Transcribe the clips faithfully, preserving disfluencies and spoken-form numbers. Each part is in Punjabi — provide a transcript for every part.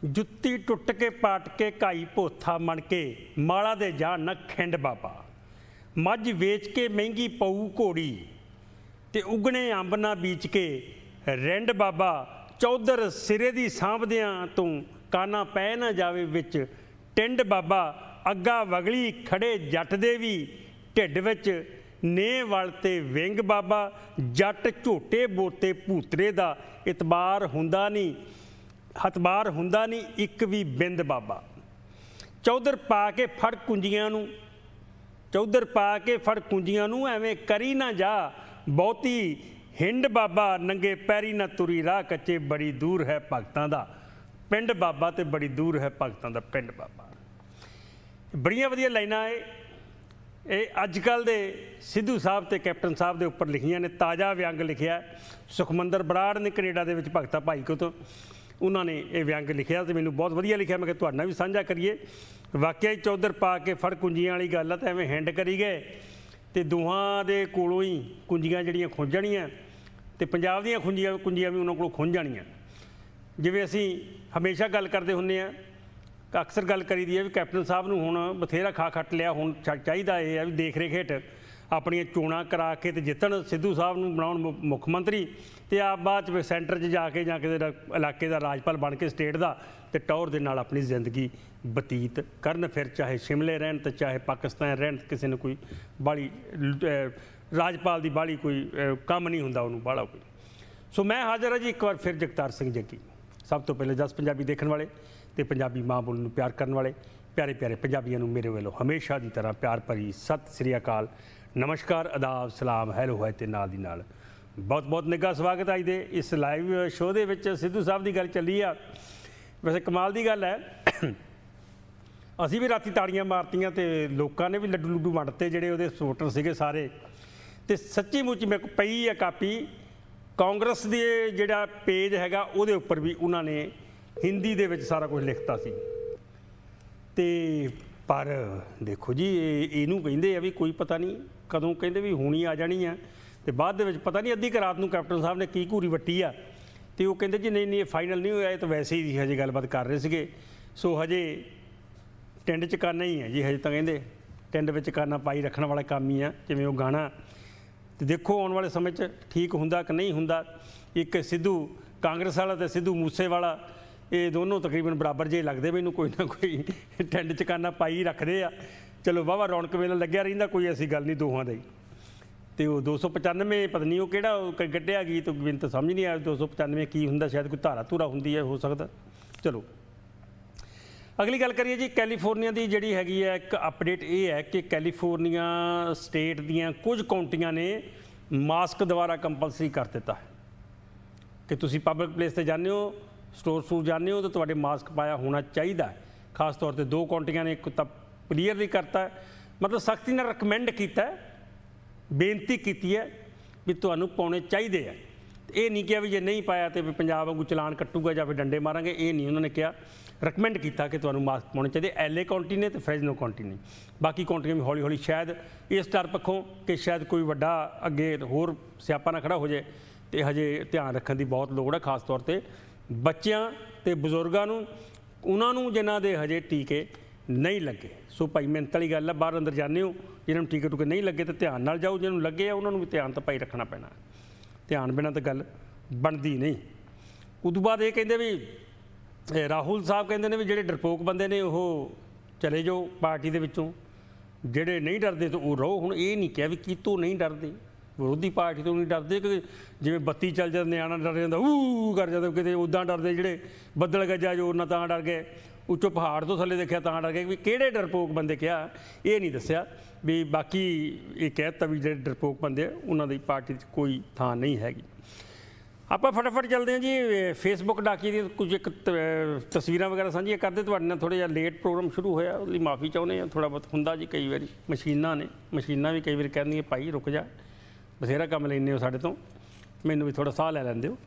जुत्ती टुट के पाट के घाई पोथा मन के माला दे जा न खिंड बाबा। मझ वेच के महंगी पऊ घोड़ी ते उगने अंब ना बीच के रिंड बाबा। चौधर सिरे दी सांभदियां तू काना पै न जावे विच टिंड बाबा। अग्गा वगली खड़े जट दे भी ढिड विच ने वल ते विंग बाबा। जट झोटे बोते भूतरे दा इतबार हुंदा नहीं हतबार हुंदा नहीं एक भी बिंद बाबा। चौधर पा के फड़ कुंजियां नूं चौधर पा के फड़ कुंजियां नूं एवें करी ना जा बहुती हिंड बाबा। नंगे पैरी ना तुरी राह कच्चे बड़ी दूर है भगतां दा पिंड बाबा ते बड़ी दूर है भगतां दा पिंड बाबा। बड़ियां वधिया लाइनां ये अजकल दे सिद्धू साहब ते कैप्टन साहब के उपर लिखियां ने। ताज़ा व्यंग लिखिया सुखमंदर बराड़ ने कनेडा दे विच भगता भाई को तो उन्होंने ये व्यंग लिखिया तो मैनू बहुत वधिया लिखिया। मैं तुहाडे नाल भी साझा करिए। वाकई चौधर पा के फड़ कुंजियां वाली गल है तो एवें हिंड करी गए तो दोहां दे कोलों ही कुंजियां जिहड़ियां खुंज जाणियां ते पंजाब दीयां खुंजियां कुंजियां भी उन्हां कोलों खुंज जाणियां। जिवें असीं हमेशा गल करदे हुंदे आ अक्सर गल करी दी है भी कैप्टन साहब नूं हुण बथेरा खा खट लिया हुण चाहीदा इह है भी देख रेख हेठ अपनियां चोणां करा के ते जितण सिद्धू साहब नूं बनाउण मुख मंत्री ते आप बाद च सेंटर च जाके जां किते इलाके दा राजपाल बन के स्टेट दा ते टौर दे नाल अपनी जिंदगी बतीत करन। फिर चाहे शिमले रहन ते चाहे पाकिस्तान रहन किसी ने कोई बाहली राजपाल दी बाहली कोई काम नहीं हुंदा उहनूं बाहला कोई। सो मैं हाज़र हां जी एक बार फिर जगतार सिंह जग्गी। सब तो पहले दस पंजाबी देखण वाले ते पंजाबी माँ बोली नूं प्यार करन वाले प्यारे प्यारे पंजाबियों नूं मेरे वालों हमेशा की तरह प्यार भरी सत श्री अकाल नमस्कार आदाब सलाम हैलो है ते नाल दी नाल बहुत बहुत निघा स्वागत अज दे इस लाइव शो दे विच। सिद्धू साहब की गल चली आ वैसे कमाल की गल है असीं भी राती ताड़ियां मारतियां ते लोकां ने भी लड्डू लुड्डू वंडते जिहड़े उहदे सपोर्टर सीगे सारे ते सच्ची मुच्ची मेरे को पई है कापी कांग्रेस दे जिहड़ा पेज हैगा उहदे उपर भी उन्होंने हिंदी दे विच सारा कुछ लिखता सी ते पर देखो जी इनू कहिंदे आ भी कोई पता नहीं कदों कहिंदे भी हुणी आ जानी है ते बाद दे विच पता नहीं अद्धी क रात नूं कैप्टन साहब ने की घूरी वट्टी आ ते वो कहिंदे जी नहीं नहीं फाइनल नहीं होया तो वैसे ही हजे गलबात कर रहे सीगे। सो हजे टिंड च काना ही है जी हजे तां कहिंदे टिंड विच काना पाई रखण वाला काम ही आ जिवें वो गाना ते देखो आउण वाले समय च ठीक हुंदा कि नहीं हुंदा। एक सिद्धू कांग्रेस वाला ते सिद्धू मूसे वाला ये दोनों तकरीबन बराबर जे लगते मैनू कोई ना कोई टिंड च काना पाई रखते आ। चलो वाहवा रौनक मेला लग्या रहिंदा कोई ऐसी गल नहीं दोहां दी। तो वो दो सौ पचानवे पता नहीं वो किहड़ा कड्ढिया गीत मैनूं तो समझ नहीं आया दो सौ पचानवे की हुंदा शायद कोई धारा धूरा हुंदी है हो सकता। चलो अगली गल करिए जी कैलीफोर्निया की जिहड़ी हैगी है एक अपडेट ये है कि कैलीफोर्निया स्टेट दीयां कुछ काउंटियां ने मास्क दोबारा कंपलसरी कर दिता है कि तुसीं पब्लिक प्लेस ते जाने हो स्टोर स्टूर जाने हो तो तुहाडे मास्क पाया होना चाहिए। खास तौर पर दो काउंटियां ने एक तो क्लीयरली करता है मतलब सख्ती ने रिकमेंड किया है बेनती की है भी तुहानूं पाने चाहिए है। ये नहीं किया भी जे नहीं पाया तो पंजाब वांगू चलान कट्टूगा या फिर डंडे मारांगे ये नहीं उन्होंने कहा रिकमेंड किया कि तुहानूं मास्क पाने चाहिए। एल ए काउंटी ने तो फ्रेजनो काउंटी ने बाकी काउंटियां भी हौली हौली शायद इस डर पक्षों कि शायद कोई वड्डा अगे होर स्यापा ना खड़ा हो जाए तो हजे ध्यान रखने की बहुत लोड़ है। खास तौर पर बच्चों ते बजुर्गों नूं उन्हां नूं जिन्हां दे हजे टीके नहीं लगे। सो भाई मिहनत वाली गल है बाहर अंदर जाने हो जिन्होंने टीके टूके नहीं लगे तो ध्यान नाल जाओ जिन्होंने लगे आ उन्होंने भी ध्यान तो भाई रखना पैना ध्यान बिना तो गल बनती नहीं। उस बाद ये कहते भी राहुल साहब कहते हैं भी जोड़े डरपोक बंदे ने वो चले जाओ पार्टी के विचों जोड़े नहीं डरते तो वो रहो। हुण ये नहीं कहा भी कितों नहीं डरते विरोधी पार्टी तो नहीं डरते कि जिवें बत्ती चल जाए निआणा डर जाता ऊ कर जाता कि उदा डरते जोड़े बदल गजा जो ना तां डर गए उच्चों पहाड़ तो थले देखा तां डर गए भी किहड़े डरपोक बंदे कहा ये नहीं दस्सिया भी बाकी ये कहता भी जो डरपोक बंदे उन्होंने पार्टी कोई थां नहीं हैगी। आप फटाफट चलते हैं जी फेसबुक डाकी दी कुछ एक तस्वीर वगैरह साझियां करते तुहाडे नाल थोड़ा जिहा लेट प्रोग्राम शुरू होया उसदी माफ़ी चाहुंदे आ थोड़ा बहुत हुंदा जी कई बारी मशीनां ने मशीनां भी कई बार कहंदियां भाई रुक जा बथेरा काम लैंदे हो साडे तो मैनूं भी थोड़ा साह लै लैंदे हो।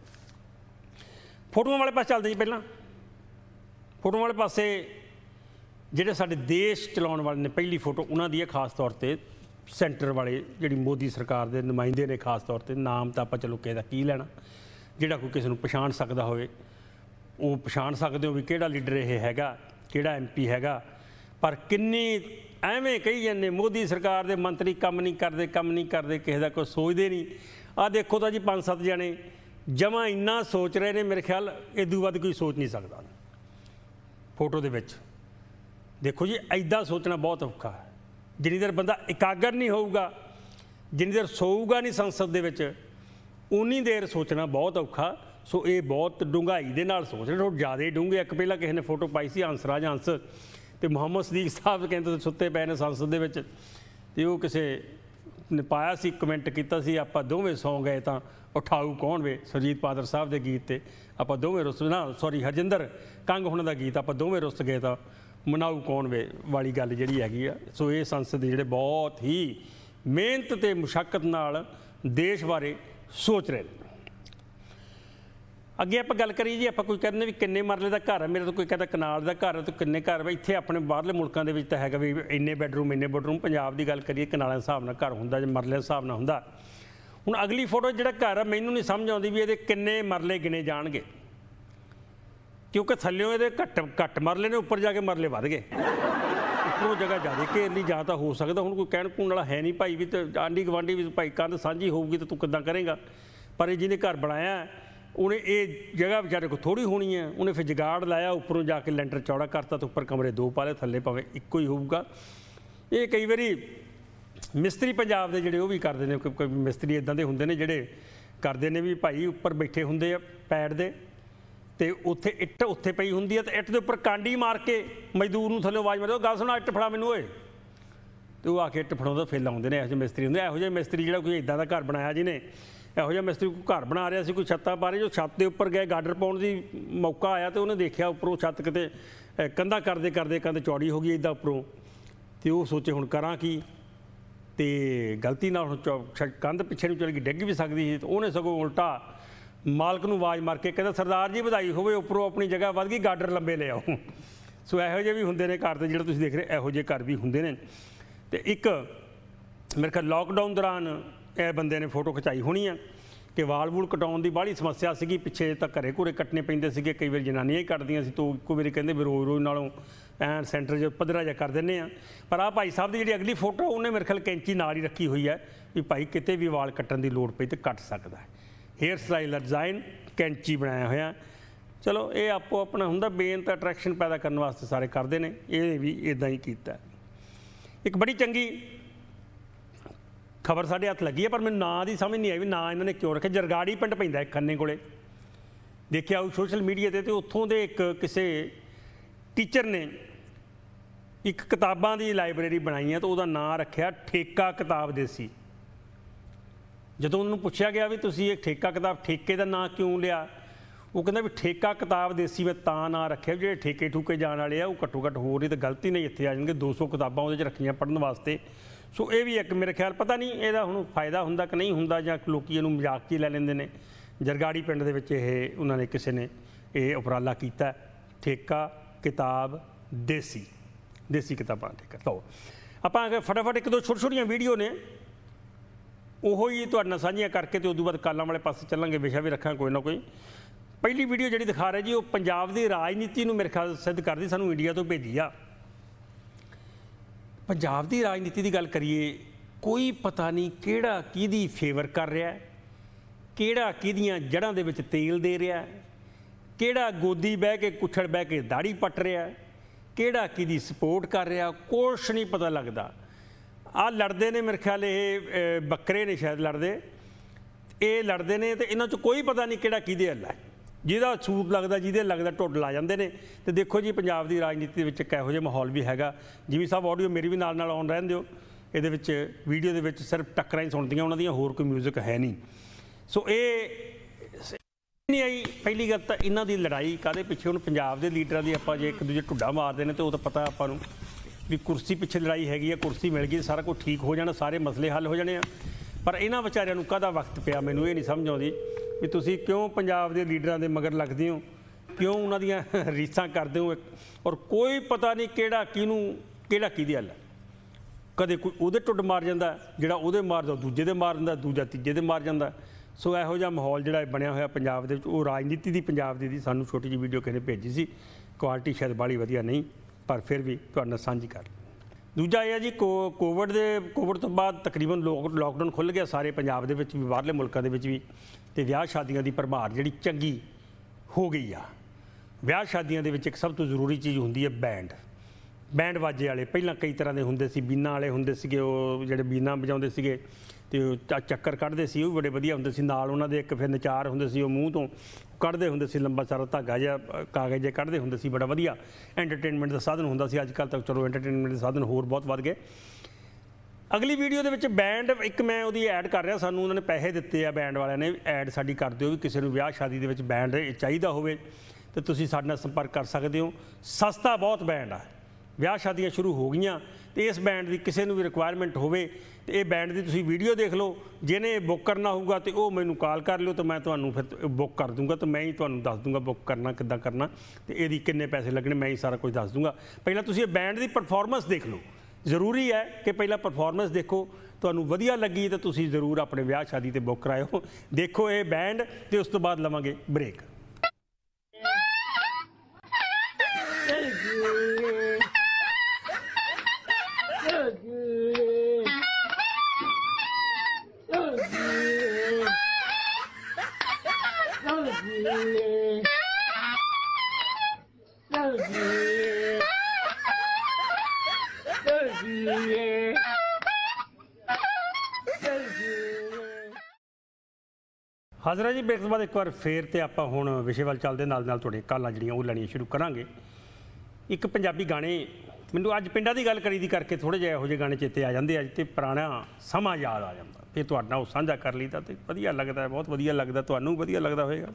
फोटोआं वाले पासे चलते जी पहलां फोटोआं वाले पासे जिहड़े साडे देश चलाउण वाले ने पहली फोटो उन्हां दी है खास तौर पर सेंटर वाले जिहड़ी मोदी सरकार के नुमाइंदे ने खास तौर पर नाम तो आपां चलो किसे दा की लैणा जिहड़ा कोई किसी नूं पछाण सकदा होवे ਉਹ ਪਛਾਣ ਸਕਦੇ ਹੋ ਵੀ ਕਿਹੜਾ ਲੀਡਰ ਇਹ ਹੈਗਾ, ਕਿਹੜਾ ਐਮ ਪੀ ਹੈਗਾ। ਪਰ ਕਿੰਨੀ ਐਵੇਂ ਕਹੀ ਜਾਂਦੇ ਮੋਦੀ ਸਰਕਾਰ ਦੇ ਮੰਤਰੀ ਕੰਮ ਨਹੀਂ ਕਰਦੇ, ਕੰਮ ਨਹੀਂ ਕਰਦੇ, ਕਿਸੇ ਦਾ ਕੋਈ ਸੋਚਦੇ ਨਹੀਂ। ਆਹ ਦੇਖੋ ਤਾਂ ਜੀ ਪੰਜ ਸੱਤ ਜਣੇ ਜਮਾਂ ਇੰਨਾ ਸੋਚ ਰਹੇ ਨੇ, ਮੇਰੇ ਖਿਆਲ ਇਦੋਂ ਵੱਧ ਕੋਈ ਸੋਚ ਨਹੀਂ ਸਕਦਾ ਫੋਟੋ ਦੇ ਵਿੱਚ। ਦੇਖੋ ਜੀ ਐਦਾਂ ਸੋਚਣਾ ਬਹੁਤ ਔਖਾ ਹੈ। ਜਿੰਨੀ ਦੇਰ ਬੰਦਾ ਇਕਾਗਰ ਨਹੀਂ ਹੋਊਗਾ, ਜਿੰਨੀ ਦੇਰ ਸੋਊਗਾ ਨਹੀਂ ਸੰਸਦ ਦੇ ਵਿੱਚ, ਉਨੀ ਦੇਰ ਸੋਚਣਾ ਬਹੁਤ ਔਖਾ। ਸੋ ਇਹ ਬਹੁਤ ਡੂੰਘਾਈ ਦੇ ਨਾਲ ਸੋਚ ਰਹੇ, ਥੋੜ੍ਹੇ ਜ਼ਿਆਦਾ ਡੂੰਘੇ। ਇੱਕ ਪਹਿਲਾਂ ਕਿਸੇ ਨੇ ਫੋਟੋ ਪਾਈ ਸੀ ਹੰਸਰਾਜ ਹੰਸ ਅਤੇ ਮੁਹੰਮਦ ਸਦੀਕ ਸਾਹਿਬ ਕਹਿੰਦੇ ਸੁੱਤੇ ਪਏ ਨੇ ਸੰਸਦ ਦੇ ਵਿੱਚ, ਅਤੇ ਉਹ ਕਿਸੇ ਨੇ ਪਾਇਆ ਸੀ, ਕਮੈਂਟ ਕੀਤਾ ਸੀ, ਆਪਾਂ ਦੋਵੇਂ ਸੌਂ ਗਏ ਤਾਂ ਉਠਾਊ ਕੌਣ ਵੇ, ਸੁਰਜੀਤ ਪਾਦਰ ਸਾਹਿਬ ਦੇ ਗੀਤ 'ਤੇ ਆਪਾਂ ਦੋਵੇਂ ਰੁੱਸ ਨਾ ਸੌਰੀ ਹਰਜਿੰਦਰ ਕੰਗ ਹੁਣਾਂ ਦਾ ਗੀਤ, ਆਪਾਂ ਦੋਵੇਂ ਰੁੱਸ ਗਏ ਤਾਂ ਮਨਾਊ ਕੌਣ ਵੇ ਵਾਲੀ ਗੱਲ ਜਿਹੜੀ ਹੈਗੀ ਆ। ਸੋ ਇਹ ਸੰਸਦ ਦੇ ਜਿਹੜੇ ਬਹੁਤ ਹੀ ਮਿਹਨਤ ਅਤੇ ਮੁਸ਼ੱਕਤ ਨਾਲ ਦੇਸ਼ ਬਾਰੇ ਸੋਚ ਰਹੇ ਨੇ। ਅੱਗੇ ਆਪਾਂ ਗੱਲ ਕਰੀਏ ਜੀ, ਆਪਾਂ ਕੋਈ ਕਹਿੰਦੇ ਵੀ ਕਿੰਨੇ ਮਰਲੇ ਦਾ ਘਰ ਹੈ, ਮੇਰੇ ਤੋਂ ਕੋਈ ਕਹਿੰਦਾ ਕਨਾਲ ਦਾ ਘਰ ਹੈ, ਤਾਂ ਕਿੰਨੇ ਘਰ ਵਾ ਇੱਥੇ ਆਪਣੇ ਬਾਹਰਲੇ ਮੁਲਕਾਂ ਦੇ ਵਿੱਚ ਤਾਂ ਹੈਗਾ ਵੀ ਇੰਨੇ ਬੈਡਰੂਮ ਇੰਨੇ ਬੈਡਰੂਮ। ਪੰਜਾਬ ਦੀ ਗੱਲ ਕਰੀਏ ਕਨਾਲਾਂ ਦੇ ਹਿਸਾਬ ਨਾਲ ਘਰ ਹੁੰਦਾ ਜਾਂ ਮਰਲੇ ਦੇ ਹਿਸਾਬ ਨਾਲ ਹੁੰਦਾ। ਹੁਣ ਅਗਲੀ ਫੋਟੋ ਜਿਹੜਾ ਘਰ ਆ ਮੈਨੂੰ ਨਹੀਂ ਸਮਝ ਆਉਂਦੀ ਵੀ ਇਹਦੇ ਕਿੰਨੇ ਮਰਲੇ ਗਿਣੇ ਜਾਣਗੇ, ਕਿਉਂਕਿ ਥੱਲਿਓਂ ਇਹਦੇ ਘੱਟ ਘੱਟ ਮਰਲੇ ਨੇ, ਉੱਪਰ ਜਾ ਕੇ ਮਰਲੇ ਵੱਧ ਗਏ। ਉੱਪਰੋਂ ਜਗ੍ਹਾ ਜ਼ਿਆਦਾ ਘੇਰ ਲਈ ਜਾਂ ਤਾਂ ਹੋ ਸਕਦਾ। ਹੁਣ ਕੋਈ ਕਹਿਣ ਕੂਣ ਵਾਲਾ ਹੈ ਨਹੀਂ ਭਾਈ ਵੀ, ਤੇ ਆਂਢੀ ਗਵਾਂਢੀ ਵੀ ਭਾਈ ਕੰਧ ਸਾਂਝੀ ਹੋਊਗੀ ਤਾਂ ਤੂੰ ਕਿੱਦਾਂ ਕਰੇਗਾ। ਪਰ ਇਹ ਜਿਹਨੇ ਘਰ ਬਣਾਇਆ ਉਹਨੇ ਇਹ ਜਗ੍ਹਾ ਵਿਚਾਰੇ ਕੋਲ ਥੋੜ੍ਹੀ ਹੋਣੀ ਹੈ, ਉਹਨੇ ਫਿਰ ਜਗਾੜ ਲਾਇਆ, ਉੱਪਰੋਂ ਜਾ ਕੇ ਲੈਂਟਰ ਚੌੜਾ ਕਰਤਾ ਤਾਂ ਉੱਪਰ ਕਮਰੇ ਦੋ ਪਾ ਲਏ, ਥੱਲੇ ਭਾਵੇਂ ਇੱਕੋ ਹੀ ਹੋਊਗਾ। ਇਹ ਕਈ ਵਾਰੀ ਮਿਸਤਰੀ ਪੰਜਾਬ ਦੇ ਜਿਹੜੇ ਉਹ ਵੀ ਕਰਦੇ ਨੇ, ਕੋਈ ਮਿਸਤਰੀ ਇੱਦਾਂ ਦੇ ਹੁੰਦੇ ਨੇ ਜਿਹੜੇ ਕਰਦੇ ਨੇ ਵੀ ਭਾਈ ਉੱਪਰ ਬੈਠੇ ਹੁੰਦੇ ਆ ਪੈੜ ਦੇ, ਅਤੇ ਉੱਥੇ ਇੱਟ ਉੱਥੇ ਪਈ ਹੁੰਦੀ ਹੈ, ਅਤੇ ਇੱਟ ਦੇ ਉੱਪਰ ਕਾਂਡੀ ਮਾਰ ਕੇ ਮਜ਼ਦੂਰ ਨੂੰ ਥੱਲੇ ਆਵਾਜ਼ ਮਾਰਦੇ, ਗੱਲ ਸੁਣਾ ਇੱਟ ਫੜਾ ਮੈਨੂੰ ਓਏ, ਅਤੇ ਉਹ ਆ ਕੇ ਇੱਟ ਫੜਾਉਂਦਾ ਫਿਰ ਲਾਉਂਦੇ ਨੇ। ਇਹੋ ਜਿਹੇ ਮਿਸਤਰੀ ਹੁੰਦੇ। ਇਹੋ ਜਿਹੇ ਮਿਸਤਰੀ ਜਿਹੜਾ ਕੋਈ ਇੱਦਾਂ ਦਾ ਘਰ ਬਣਾਇਆ ਜਿਹਨੇ, ਇਹੋ ਜਿਹਾ ਮਿਸਤਰੀ ਕੋਈ ਘਰ ਬਣਾ ਰਿਹਾ ਸੀ, ਕੋਈ ਛੱਤਾਂ ਪਾ ਰਹੇ, ਜੋ ਛੱਤ ਦੇ ਉੱਪਰ ਗਏ ਗਾਡਰ ਪਾਉਣ ਦੀ ਮੌਕਾ ਆਇਆ ਅਤੇ ਉਹਨੇ ਦੇਖਿਆ ਉੱਪਰੋਂ ਛੱਤ ਕਿਤੇ ਕੰਧਾਂ ਕਰਦੇ ਕਰਦੇ ਕੰਧ ਚੌੜੀ ਹੋ ਗਈ ਇੱਦਾਂ ਉੱਪਰੋਂ, ਅਤੇ ਉਹ ਸੋਚੇ ਹੁਣ ਕਰਾਂ ਕੀ, ਅਤੇ ਗਲਤੀ ਨਾਲ ਹੁਣ ਚੌ ਕੰਧ ਪਿੱਛੇ ਨੂੰ ਚਲ ਗਈ, ਡਿੱਗ ਵੀ ਸਕਦੀ ਸੀ। ਅਤੇ ਉਹਨੇ ਸਗੋਂ ਉਲਟਾ ਮਾਲਕ ਨੂੰ ਆਵਾਜ਼ ਮਾਰ ਕੇ ਕਹਿੰਦਾ ਸਰਦਾਰ ਜੀ ਵਧਾਈ ਹੋਵੇ, ਉੱਪਰੋਂ ਆਪਣੀ ਜਗ੍ਹਾ ਵੱਧ ਗਈ, ਗਾਡਰ ਲੰਬੇ ਲੈ ਆਓ। ਸੋ ਇਹੋ ਜਿਹੇ ਵੀ ਹੁੰਦੇ ਨੇ ਘਰ, 'ਤੇ ਜਿਹੜੇ ਤੁਸੀਂ ਦੇਖ ਰਹੇ ਇਹੋ ਜਿਹੇ ਘਰ ਵੀ ਹੁੰਦੇ ਨੇ। ਅਤੇ ਇੱਕ ਮੇਰੇ ਖਿਆਲ ਲੋਕਡਾਊਨ ਦੌਰਾਨ ਇਹ ਬੰਦੇ ਨੇ ਫੋਟੋ ਖਿਚਾਈ ਹੋਣੀ ਆ ਕਿ ਵਾਲ ਵੂਲ ਕਟਾਉਣ ਦੀ ਬਾਹਲੀ ਸਮੱਸਿਆ ਸੀਗੀ ਪਿੱਛੇ, ਤਾਂ ਘਰੇ ਘੂਰੇ ਕੱਟਣੇ ਪੈਂਦੇ ਸੀਗੇ, ਕਈ ਵਾਰੀ ਜਨਾਨੀਆਂ ਹੀ ਕੱਟਦੀਆਂ ਸੀ, ਤੋਂ ਇੱਕੋ ਵਾਰੀ ਕਹਿੰਦੇ ਵੀ ਰੋਜ਼ ਰੋਜ਼ ਨਾਲੋਂ ਐਨ ਸੈਂਟਰ 'ਚ ਪੱਧਰਾ ਜਿਹਾ ਕਰ ਦਿੰਦੇ ਆ। ਪਰ ਆਹ ਭਾਈ ਸਾਹਿਬ ਦੀ ਜਿਹੜੀ ਅਗਲੀ ਫੋਟੋ ਉਹਨੇ ਮੇਰੇ ਖਿਆਲ ਕੈਂਚੀ ਨਾਲ ਹੀ ਰੱਖੀ ਹੋਈ ਹੈ ਵੀ ਭਾਈ ਕਿਤੇ ਵੀ ਵਾਲ ਕੱਟਣ ਦੀ ਲੋੜ ਪਈ ਤਾਂ ਕੱਟ ਸਕਦਾ ਹੈ। ਹੇਅਰ ਸਟਾਈਲ ਦਾ ਡਿਜ਼ਾਈਨ ਕੈਂਚੀ ਬਣਾਇਆ ਹੋਇਆ। ਚਲੋ ਇਹ ਆਪੋ ਆਪਣਾ ਹੁੰਦਾ, ਬੇਨਤ ਅਟਰੈਕਸ਼ਨ ਪੈਦਾ ਕਰਨ ਵਾਸਤੇ ਸਾਰੇ ਕਰਦੇ ਨੇ, ਇਹ ਵੀ ਇੱਦਾਂ ਹੀ ਕੀਤਾ। ਇੱਕ ਬੜੀ ਚੰਗੀ ਖਬਰ ਸਾਡੇ ਹੱਥ ਲੱਗੀ ਹੈ, ਪਰ ਮੈਨੂੰ ਨਾਂ ਦੀ ਸਮਝ ਨਹੀਂ ਆਈ ਵੀ ਨਾਂ ਇਹਨਾਂ ਨੇ ਕਿਉਂ ਰੱਖਿਆ। ਜਰਗਾੜੀ ਪਿੰਡ ਪੈਂਦਾ ਇੱਕ ਖੰਨੇ ਕੋਲੇ, ਦੇਖਿਆ ਉਹ ਸੋਸ਼ਲ ਮੀਡੀਆ 'ਤੇ, ਅਤੇ ਉੱਥੋਂ ਦੇ ਇੱਕ ਕਿਸੇ ਟੀਚਰ ਨੇ ਇੱਕ ਕਿਤਾਬਾਂ ਦੀ ਲਾਇਬ੍ਰੇਰੀ ਬਣਾਈ ਹੈ, ਤਾਂ ਉਹਦਾ ਨਾਂ ਰੱਖਿਆ ਠੇਕਾ ਕਿਤਾਬ ਦੇਸੀ। ਜਦੋਂ ਉਹਨੂੰ ਪੁੱਛਿਆ ਗਿਆ ਵੀ ਤੁਸੀਂ ਇਹ ਠੇਕਾ ਕਿਤਾਬ ਠੇਕੇ ਦਾ ਨਾਂ ਕਿਉਂ ਲਿਆ, ਉਹ ਕਹਿੰਦਾ ਵੀ ਠੇਕਾ ਕਿਤਾਬ ਦੇਸੀ ਮੈਂ ਤਾਂ ਨਾਂ ਰੱਖਿਆ ਜਿਹੜੇ ਠੇਕੇ ਠੂਕੇ ਜਾਣ ਵਾਲੇ ਆ ਉਹ ਘੱਟੋ ਘੱਟ ਹੋਰ ਨਹੀਂ ਤਾਂ ਗਲਤੀ ਨਹੀਂ ਇੱਥੇ ਆ ਜਾਣਗੇ। ਦੋ ਸੌ ਕਿਤਾਬਾਂ ਉਹਦੇ 'ਚ ਰੱਖੀਆਂ ਪੜ੍ਹਨ ਵਾਸਤੇ। ਸੋ ਇਹ ਵੀ ਇੱਕ ਮੇਰੇ ਖਿਆਲ ਪਤਾ ਨਹੀਂ ਇਹਦਾ ਹੁਣ ਫਾਇਦਾ ਹੁੰਦਾ ਕਿ ਨਹੀਂ ਹੁੰਦਾ, ਜਾਂ ਲੋਕ ਇਹਨੂੰ ਮਜ਼ਾਕ 'ਚ ਹੀ ਲੈ ਲੈਂਦੇ ਨੇ। ਜਰਗਾੜੀ ਪਿੰਡ ਦੇ ਵਿੱਚ ਇਹ ਉਹਨਾਂ ਨੇ ਕਿਸੇ ਨੇ ਇਹ ਉਪਰਾਲਾ ਕੀਤਾ, ਠੇਕਾ ਕਿਤਾਬ ਦੇਸੀ, ਦੇਸੀ ਕਿਤਾਬਾਂ ਠੇਕਾ। ਲਓ ਆਪਾਂ ਫਟਾਫਟ ਇੱਕ ਦੋ ਛੋਟੀ ਛੋਟੀਆਂ ਵੀਡੀਓ ਨੇ ਉਹੋ ਹੀ ਤੁਹਾਡੇ ਨਾਲ ਸਾਂਝੀਆਂ ਕਰਕੇ, ਅਤੇ ਉਦੋਂ ਬਾਅਦ ਕਾਲਾਂ ਵਾਲੇ ਪਾਸੇ ਚੱਲਾਂਗੇ, ਵਿਸ਼ਾ ਵੀ ਰੱਖਾਂ ਕੋਈ ਨਾ ਕੋਈ। ਪਹਿਲੀ ਵੀਡੀਓ ਜਿਹੜੀ ਦਿਖਾ ਰਿਹਾ ਜੀ ਉਹ ਪੰਜਾਬ ਦੀ ਰਾਜਨੀਤੀ ਨੂੰ ਮੇਰੇ ਖਿਆਲ ਸਿੱਧ ਕਰਦੀ, ਸਾਨੂੰ ਇੰਡੀਆ ਤੋਂ ਭੇਜੀ ਆ। ਪੰਜਾਬ ਦੀ ਰਾਜਨੀਤੀ ਦੀ ਗੱਲ ਕਰੀਏ, ਕੋਈ ਪਤਾ ਨਹੀਂ ਕਿਹੜਾ ਕਿਹਦੀ ਫੇਵਰ ਕਰ ਰਿਹਾ, ਕਿਹੜਾ ਕਿਹਦੀਆਂ ਜੜ੍ਹਾਂ ਦੇ ਵਿੱਚ ਤੇਲ ਦੇ ਰਿਹਾ, ਕਿਹੜਾ ਗੋਦੀ ਬਹਿ ਕੇ ਕੁੱਛੜ ਬਹਿ ਕੇ ਦਾੜੀ ਪੱਟ ਰਿਹਾ, ਕਿਹੜਾ ਕਿਹਦੀ ਸਪੋਰਟ ਕਰ ਰਿਹਾ, ਕੁਛ ਨਹੀਂ ਪਤਾ ਲੱਗਦਾ। ਆਹ ਲੜਦੇ ਨੇ ਮੇਰੇ ਖਿਆਲ ਇਹ ਬੱਕਰੇ ਨੇ ਸ਼ਾਇਦ ਲੜਦੇ, ਇਹ ਲੜਦੇ ਨੇ, ਅਤੇ ਇਹਨਾਂ 'ਚ ਕੋਈ ਪਤਾ ਨਹੀਂ ਕਿਹੜਾ ਕਿਹਦੇ ਹੱਲ ਹੈ। ਜਿਹਦਾ ਸੂਟ ਲੱਗਦਾ, ਜਿਹਦੇ ਲੱਗਦਾ ਢੁੱਡ ਲਾ ਜਾਂਦੇ ਨੇ। ਅਤੇ ਦੇਖੋ ਜੀ ਪੰਜਾਬ ਦੀ ਰਾਜਨੀਤੀ ਦੇ ਵਿੱਚ ਇੱਕ ਇਹੋ ਜਿਹਾ ਮਾਹੌਲ ਵੀ ਹੈਗਾ। ਜਿਵੇਂ ਸਾਹਿਬ ਆਡੀਓ ਮੇਰੀ ਵੀ ਨਾਲ ਨਾਲ ਆਉਣ ਰਹਿਣ ਦਿਓ, ਇਹਦੇ ਵਿੱਚ ਵੀਡੀਓ ਦੇ ਵਿੱਚ ਸਿਰਫ ਟੱਕਰਾਂ ਹੀ ਸੁਣਦੀਆਂ ਉਹਨਾਂ ਦੀਆਂ, ਹੋਰ ਕੋਈ ਮਿਊਜ਼ਿਕ ਹੈ ਨਹੀਂ। ਸੋ ਇਹ ਨਹੀਂ ਆਈ ਪਹਿਲੀ ਗੱਲ ਤਾਂ ਇਹਨਾਂ ਦੀ ਲੜਾਈ ਕਾਹਦੇ ਪਿੱਛੇ। ਹੁਣ ਪੰਜਾਬ ਦੇ ਲੀਡਰਾਂ ਦੀ ਆਪਾਂ ਜੇ ਇੱਕ ਦੂਜੇ ਢੁੱਡਾ ਮਾਰਦੇ ਨੇ, ਤਾਂ ਉਹ ਤਾਂ ਪਤਾ ਆਪਾਂ ਨੂੰ ਵੀ ਕੁਰਸੀ ਪਿੱਛੇ ਲੜਾਈ ਹੈਗੀ ਆ, ਕੁਰਸੀ ਮਿਲ ਗਈ ਸਾਰਾ ਕੁਝ ਠੀਕ ਹੋ ਜਾਣਾ, ਸਾਰੇ ਮਸਲੇ ਹੱਲ ਹੋ ਜਾਣੇ ਆ। ਪਰ ਇਹਨਾਂ ਵਿਚਾਰਿਆਂ ਨੂੰ ਕਾਹਦਾ ਵਕਤ ਪਿਆ, ਮੈਨੂੰ ਇਹ ਨਹੀਂ ਸਮਝ ਆਉਂਦੀ ਵੀ ਤੁਸੀਂ ਕਿਉਂ ਪੰਜਾਬ ਦੇ ਲੀਡਰਾਂ ਦੇ ਮਗਰ ਲੱਗਦੇ ਹੋ, ਕਿਉਂ ਉਹਨਾਂ ਦੀਆਂ ਰੀਸਾਂ ਕਰਦੇ ਹੋ। ਔਰ ਕੋਈ ਪਤਾ ਨਹੀਂ ਕਿਹੜਾ ਕਿਹਨੂੰ ਕਿਹੜਾ ਕਿਹਦੀ ਹੱਲ ਹੈ। ਕਦੇ ਕੋਈ ਉਹਦੇ ਟੁੱਡ ਮਾਰ ਜਾਂਦਾ, ਜਿਹੜਾ ਉਹਦੇ ਮਾਰਦਾ ਦੂਜੇ ਦੇ ਮਾਰ ਦਿੰਦਾ, ਦੂਜਾ ਤੀਜੇ ਦੇ ਮਾਰ ਜਾਂਦਾ। सो इहो जिहा माहौल जिहड़ा बनया होया पंजाब दे विच, वो राजनीति दी पंजाब दी सानूं छोटी जी वीडियो किसी ने भेजी सी, क्वालिटी शायद बाहली वधिया नहीं, पर फिर भी तुहाडे नाल साझी कर। दूजा ये है जी को कोविड दे कोविड तो बाद तकरीबन लोक लॉकडाउन खुल गया सारे पंजाब दे विच भी, बाहरले मुल्कां दे विच भी, ते विआह शादियां दी भरमार जिहड़ी चंगी हो गई आ। विआह शादियां दे विच एक सब तो जरूरी चीज़ हुंदी है बैंड, बैंड बाजे वाले। पहलां कई तरह के हुंदे सी, बीना वाले हुंदे सीगे, वो जिहड़े बीना वजाउंदे सीगे ते चक्कर कढ़दे सी, वो बड़े वधिया हुंदे सी। नाल उन्हां दे एक फिर नचार हुंदे सी, वो मूँह तो कढ़दे हुंदे सी, लंबा सारा धागा जिहा कागज़ जिहा कढ़दे हुंदे सी। बड़ा वधिया एंटरटेनमेंट का साधन हुंदा सी। अजकल तक चलो एंटरटेनमेंट के साधन होर बहुत वध गए। अगली वीडियो दे विच बैंड एक मैं उहदी ऐड कर रहा, सानूं उन्होंने पैसे दित्ते आ बैंड वालिਆਂ ने, ऐड साडी कर दिओ भी किसी नूं विआह शादी दे विच बैंड चाहीदा होवे ते तुसीं साडे नाल संपर्क कर सकदे हो। सस्ता बहुत बैंड आ, विआह शादियां शुरू हो गईयां ते इस बैंड की किसी भी रिक्वायरमेंट होवे तो ये बैंड की तुसीं वीडियो देख लो, जिन्हें बुक करना होगा तो वह मैनूं कॉल कर लियो, तो मैं तुहानूं फिर बुक कर दूँगा, तो मैं ही तुहानूं दस दूँगा बुक करना किद्दां करना तो ये किन्ने पैसे लगने, मैं ही सारा कुछ दस दूँगा। पहला तुसीं ये बैंड की परफॉर्मेंस देख लो, जरूरी है कि पहला परफॉर्मेंस देखो, तुहानूं वधिया लगी तो तुसीं जरूर अपने विआह शादी ते बुक कराओ। देखो ये बैंड तो उस तो बाद लवांगे ब्रेक। हाजरा जी, ब्रेक तो बाद एक बार फिर तो आप हुण विषय वाल चलते नाल नाल तुहाडीਆਂ कालां जिहड़ियां वो लैणियां शुरू करांगे। एक पंजाबी गाने मैनूं अज पिंडां दी गल करी दी करके थोड़े जिहे इहो जिहे गाने चेते आ जांदे, अज ते पुराना समां याद आ जांदा, फिर तुहाडे नाल साझा कर लईदा ते वधिया लगदा है, बहुत वधिया लगदा, तुहानूं वधिया लगदा होएगा।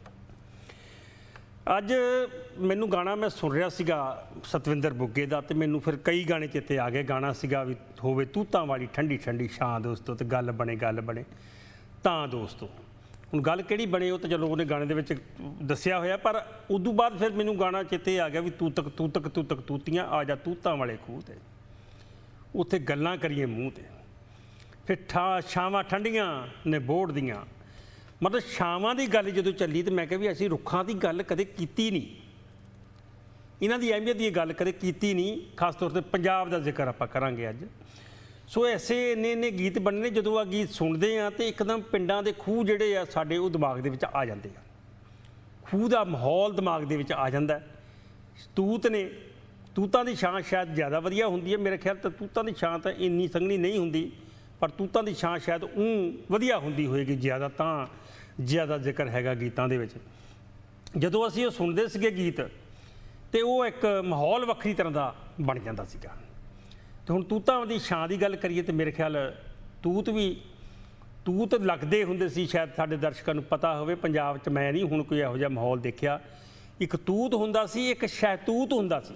अज मैनूं गाना मैं सुन रहा सीगा सतविंदर बुग्गे दा, ते मैनूं फिर कई गाने चेते आ गए। गाना सीगा भी होवे तूतां वाली ठंडी ठंडी छां दोस्तों, ते गल बने गल बने तां दोस्तों। हुण गल किहड़ी बने वो तो चलो उन्हें गाने दे विच दस्सिया होया, पर उदों बाद फिर मैनूं गाना चेते आ गया भी तूतक तूतक तूतक तूतियां आ जा तूतां वाले खूह ते, उत्थे गल्लां करिए मूँह ते, फिर ठा छावां ठंडियां ने बोड़ दियां। मतलब छावां की गल जो चली तो मैं कहा भी असीं रुखां की गल कदे कीती नहीं, इन्हां दी अहमियत की गल कदे कीती नहीं, खास तौर पर पंजाब का जिक्र आपां करांगे अज। सो ऐसे इन्ने इन्ने गीत बनने जो आ गीत सुनते हैं तो एकदम पिंडां दे खूह जिहड़े आ साडे वो दिमाग दे विच आ जांदे आ, खूह का माहौल दिमाग दे विच आ जांदा है। तूत ने तूतां दी छां शायद ज़्यादा वधिया हुंदी है, मेरे ख्याल तो तूतां दी छां तो इन्नी संघनी नहीं हुंदी, पर तूतां दी छां शायद ऊँ वधिया हुंदी होएगी ज़्यादा, तां ज़्यादा जिक्र हैगा गीतां दे विच। जदों असीं ओह सुणदे सीगे गीत तो वो एक माहौल वक्री तरह का बन जांदा सीगा। तो हुण तूतां दी छां की गल करिए तो मेरे ख्याल तूत भी तूत लगदे हुंदे सी, शायद साडे दर्शकां नूं पता होवे। पंजाब च मैं नहीं हुण कोई इहो जिहा माहौल देखिया। एक तूत हुंदा सी, एक शहतूत हुंदा सी।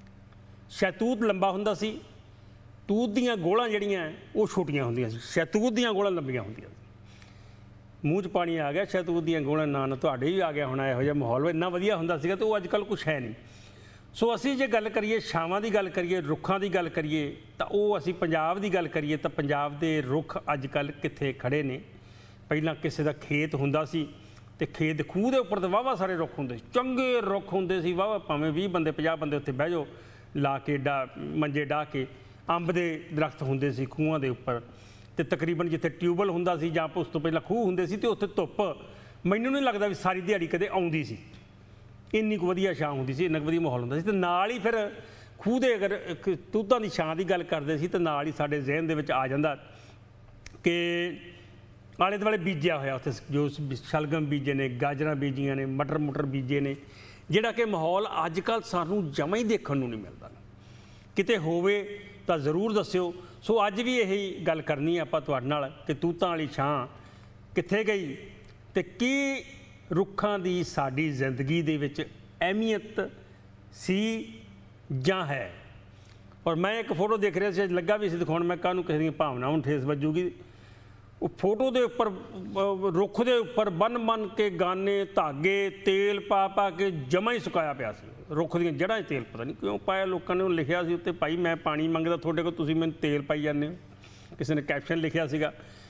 शहतूत लंबा हुंदा सी, तूत दीयां गोलां जिहड़ियां वो छोटियां हुंदियां सी, शहतूत दीयां गोलां लंबियां हुंदियां सी। मूँह च पानी आ गया, शहतूत दीयां गोलां नाल तुहाडे भी आ गया होना इहो जिहा माहौल, इन्ना वधिया हुंदा सीगा ते वो अजकल कुछ है नहीं। सो असी जे गल करिए छावां की गल करिए, रुखां की गल करिए, तो वो असी पंजाब की गल करिए तो पंजाब के रुख अजकल कित्थे खड़े ने। पहलां किसी का खेत हुंदा सी ते खेत खूह के उपर तो वाहवा सारे रुख हुंदे, चंगे रुख हुंदे सी, वाहवा भावें बीह बंदे पचास बंदे उत्थे बह जाओ ला के डा मंजे डाह के। अंब के दरख्त हुंदे सी खूहां दे उपर, ते तकरीबन जिथे ट्यूबल हुंदा सी जां उस तो पहलां खूह हुंदे सी, ते उत्थे धुप्प मैनूं नहीं लगदा भी सारी दिहाड़ी कदे आउंदी सी, इन्नी कु वधिया छां हुंदी सी, इन्ना कु वधिया माहौल हुंदा सी। ते नाल ही फिर खूह दे अगर तूतां दी छां की गल करदे सी तो नाल ही साडे जहन दे विच आ जांदा कि आले दुआले बीजिया होया उत्थे जो शलगम बीजे ने, गाजरां बीजियां ने, मटर मुटर बीजे ने, जिहड़ा कि माहौल अजकल सानूं जमा ही देखण नूं नहीं मिलदा। किते होवे तां जरूर दस्सिओ। सो अज भी यही गल करनी है आपां तुहाडे नाल कि तूतां वाली छां कित्थे गई ते की रुखां दी साडी जिंदगी दे विच अहमियत सी जां है। और मैं एक फोटो देख रहा सी, लगा भी सी दिखाउण, मैं काहनूं किसी दी भावनावां नूं ठेस वजूगी। वो फोटो के उपर रुख के उपर बन बन के गाने धागे तेल पा पा के जमा ही सुकाया पिया सी, रुख दी जड़ां तेल पता नहीं क्यों पाया लोगों ने। लिखिया सी उत्ते भाई मैं पानी मंगदा तुहाडे कोल, तुसीं मैनूं तेल पाई जांदे हो, किसी ने कैप्शन लिखिया सीगा।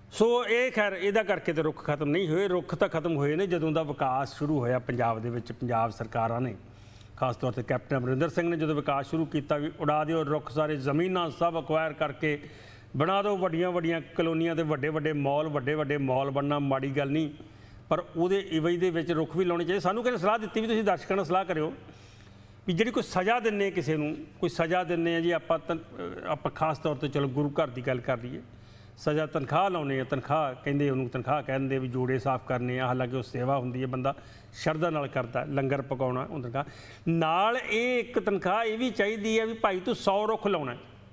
ਸੋ ਇਹ ਖੈਰ ਇਹਦਾ ਕਰਕੇ ਤੇ ਰੁੱਖ ਖਤਮ ਨਹੀਂ ਹੋਏ। ਰੁੱਖ ਤਾਂ ਖਤਮ ਹੋਏ ਨੇ ਜਦੋਂ ਦਾ ਵਿਕਾਸ ਸ਼ੁਰੂ ਹੋਇਆ ਪੰਜਾਬ ਦੇ ਵਿੱਚ। ਪੰਜਾਬ ਸਰਕਾਰਾਂ ਨੇ ਖਾਸ ਤੌਰ ਤੇ ਕੈਪਟਨ ਅਮਰਿੰਦਰ ਸਿੰਘ ਨੇ ਜਦੋਂ ਵਿਕਾਸ ਸ਼ੁਰੂ ਕੀਤਾ ਵੀ ਉਡਾ ਦਿਓ ਰੁੱਖ ਸਾਰੇ, ਜ਼ਮੀਨਾਂ ਸਭ ਅਕਵਾਇਰ ਕਰਕੇ ਬਣਾ ਦਿਓ ਵੱਡੀਆਂ ਵੱਡੀਆਂ ਕਲੋਨੀਆਂ ਤੇ ਵੱਡੇ ਵੱਡੇ ਮਾਲ, ਵੱਡੇ ਵੱਡੇ ਮਾਲ ਬਣਨਾ ਮਾੜੀ ਗੱਲ ਨਹੀਂ, ਪਰ ਉਹਦੇ ਇਵਜ ਦੇ ਵਿੱਚ ਰੁੱਖ ਵੀ ਲਾਉਣੇ ਚਾਹੀਦੇ। ਸਾਨੂੰ ਕਹਿੰਦੇ ਸਲਾਹ ਦਿੱਤੀ ਵੀ ਤੁਸੀਂ ਦਰਸ਼ਕਾਂ ਨਾਲ ਸਲਾਹ ਕਰਿਓ ਵੀ ਜਿਹੜੀ ਕੋਈ ਸਜ਼ਾ ਦਿੰਦੇ ਕਿਸੇ ਨੂੰ, ਕੋਈ ਸਜ਼ਾ ਦਿੰਦੇ ਆ ਜੀ ਆਪਾਂ ਆਪਾਂ ਖਾਸ ਤੌਰ ਤੇ ਚਲੋ ਗੁਰੂ ਘਰ ਦੀ ਗੱਲ ਕਰ ਲਈਏ, ਸਜ਼ਾ ਤਨਖਾਹ ਲਾਉਣੇ ਆ, ਤਨਖਾਹ ਕਹਿੰਦੇ ਉਹਨੂੰ ਤਨਖਾਹ ਕਹਿੰਦੇ ਵੀ ਜੋੜੇ ਸਾਫ਼ ਕਰਨੇ ਆ, ਹਾਲਾਂਕਿ ਉਹ ਸੇਵਾ ਹੁੰਦੀ ਹੈ, ਬੰਦਾ ਸ਼ਰਧਾ ਨਾਲ ਕਰਦਾ, ਲੰਗਰ ਪਕਾਉਣਾ ਉਹ ਤਨਖਾਹ ਨਾਲ। ਇਹ ਇੱਕ ਤਨਖਾਹ ਇਹ ਵੀ ਚਾਹੀਦੀ ਹੈ ਵੀ ਭਾਈ ਤੂੰ ਸੌ ਰੁੱਖ ਲਾਉਣਾ,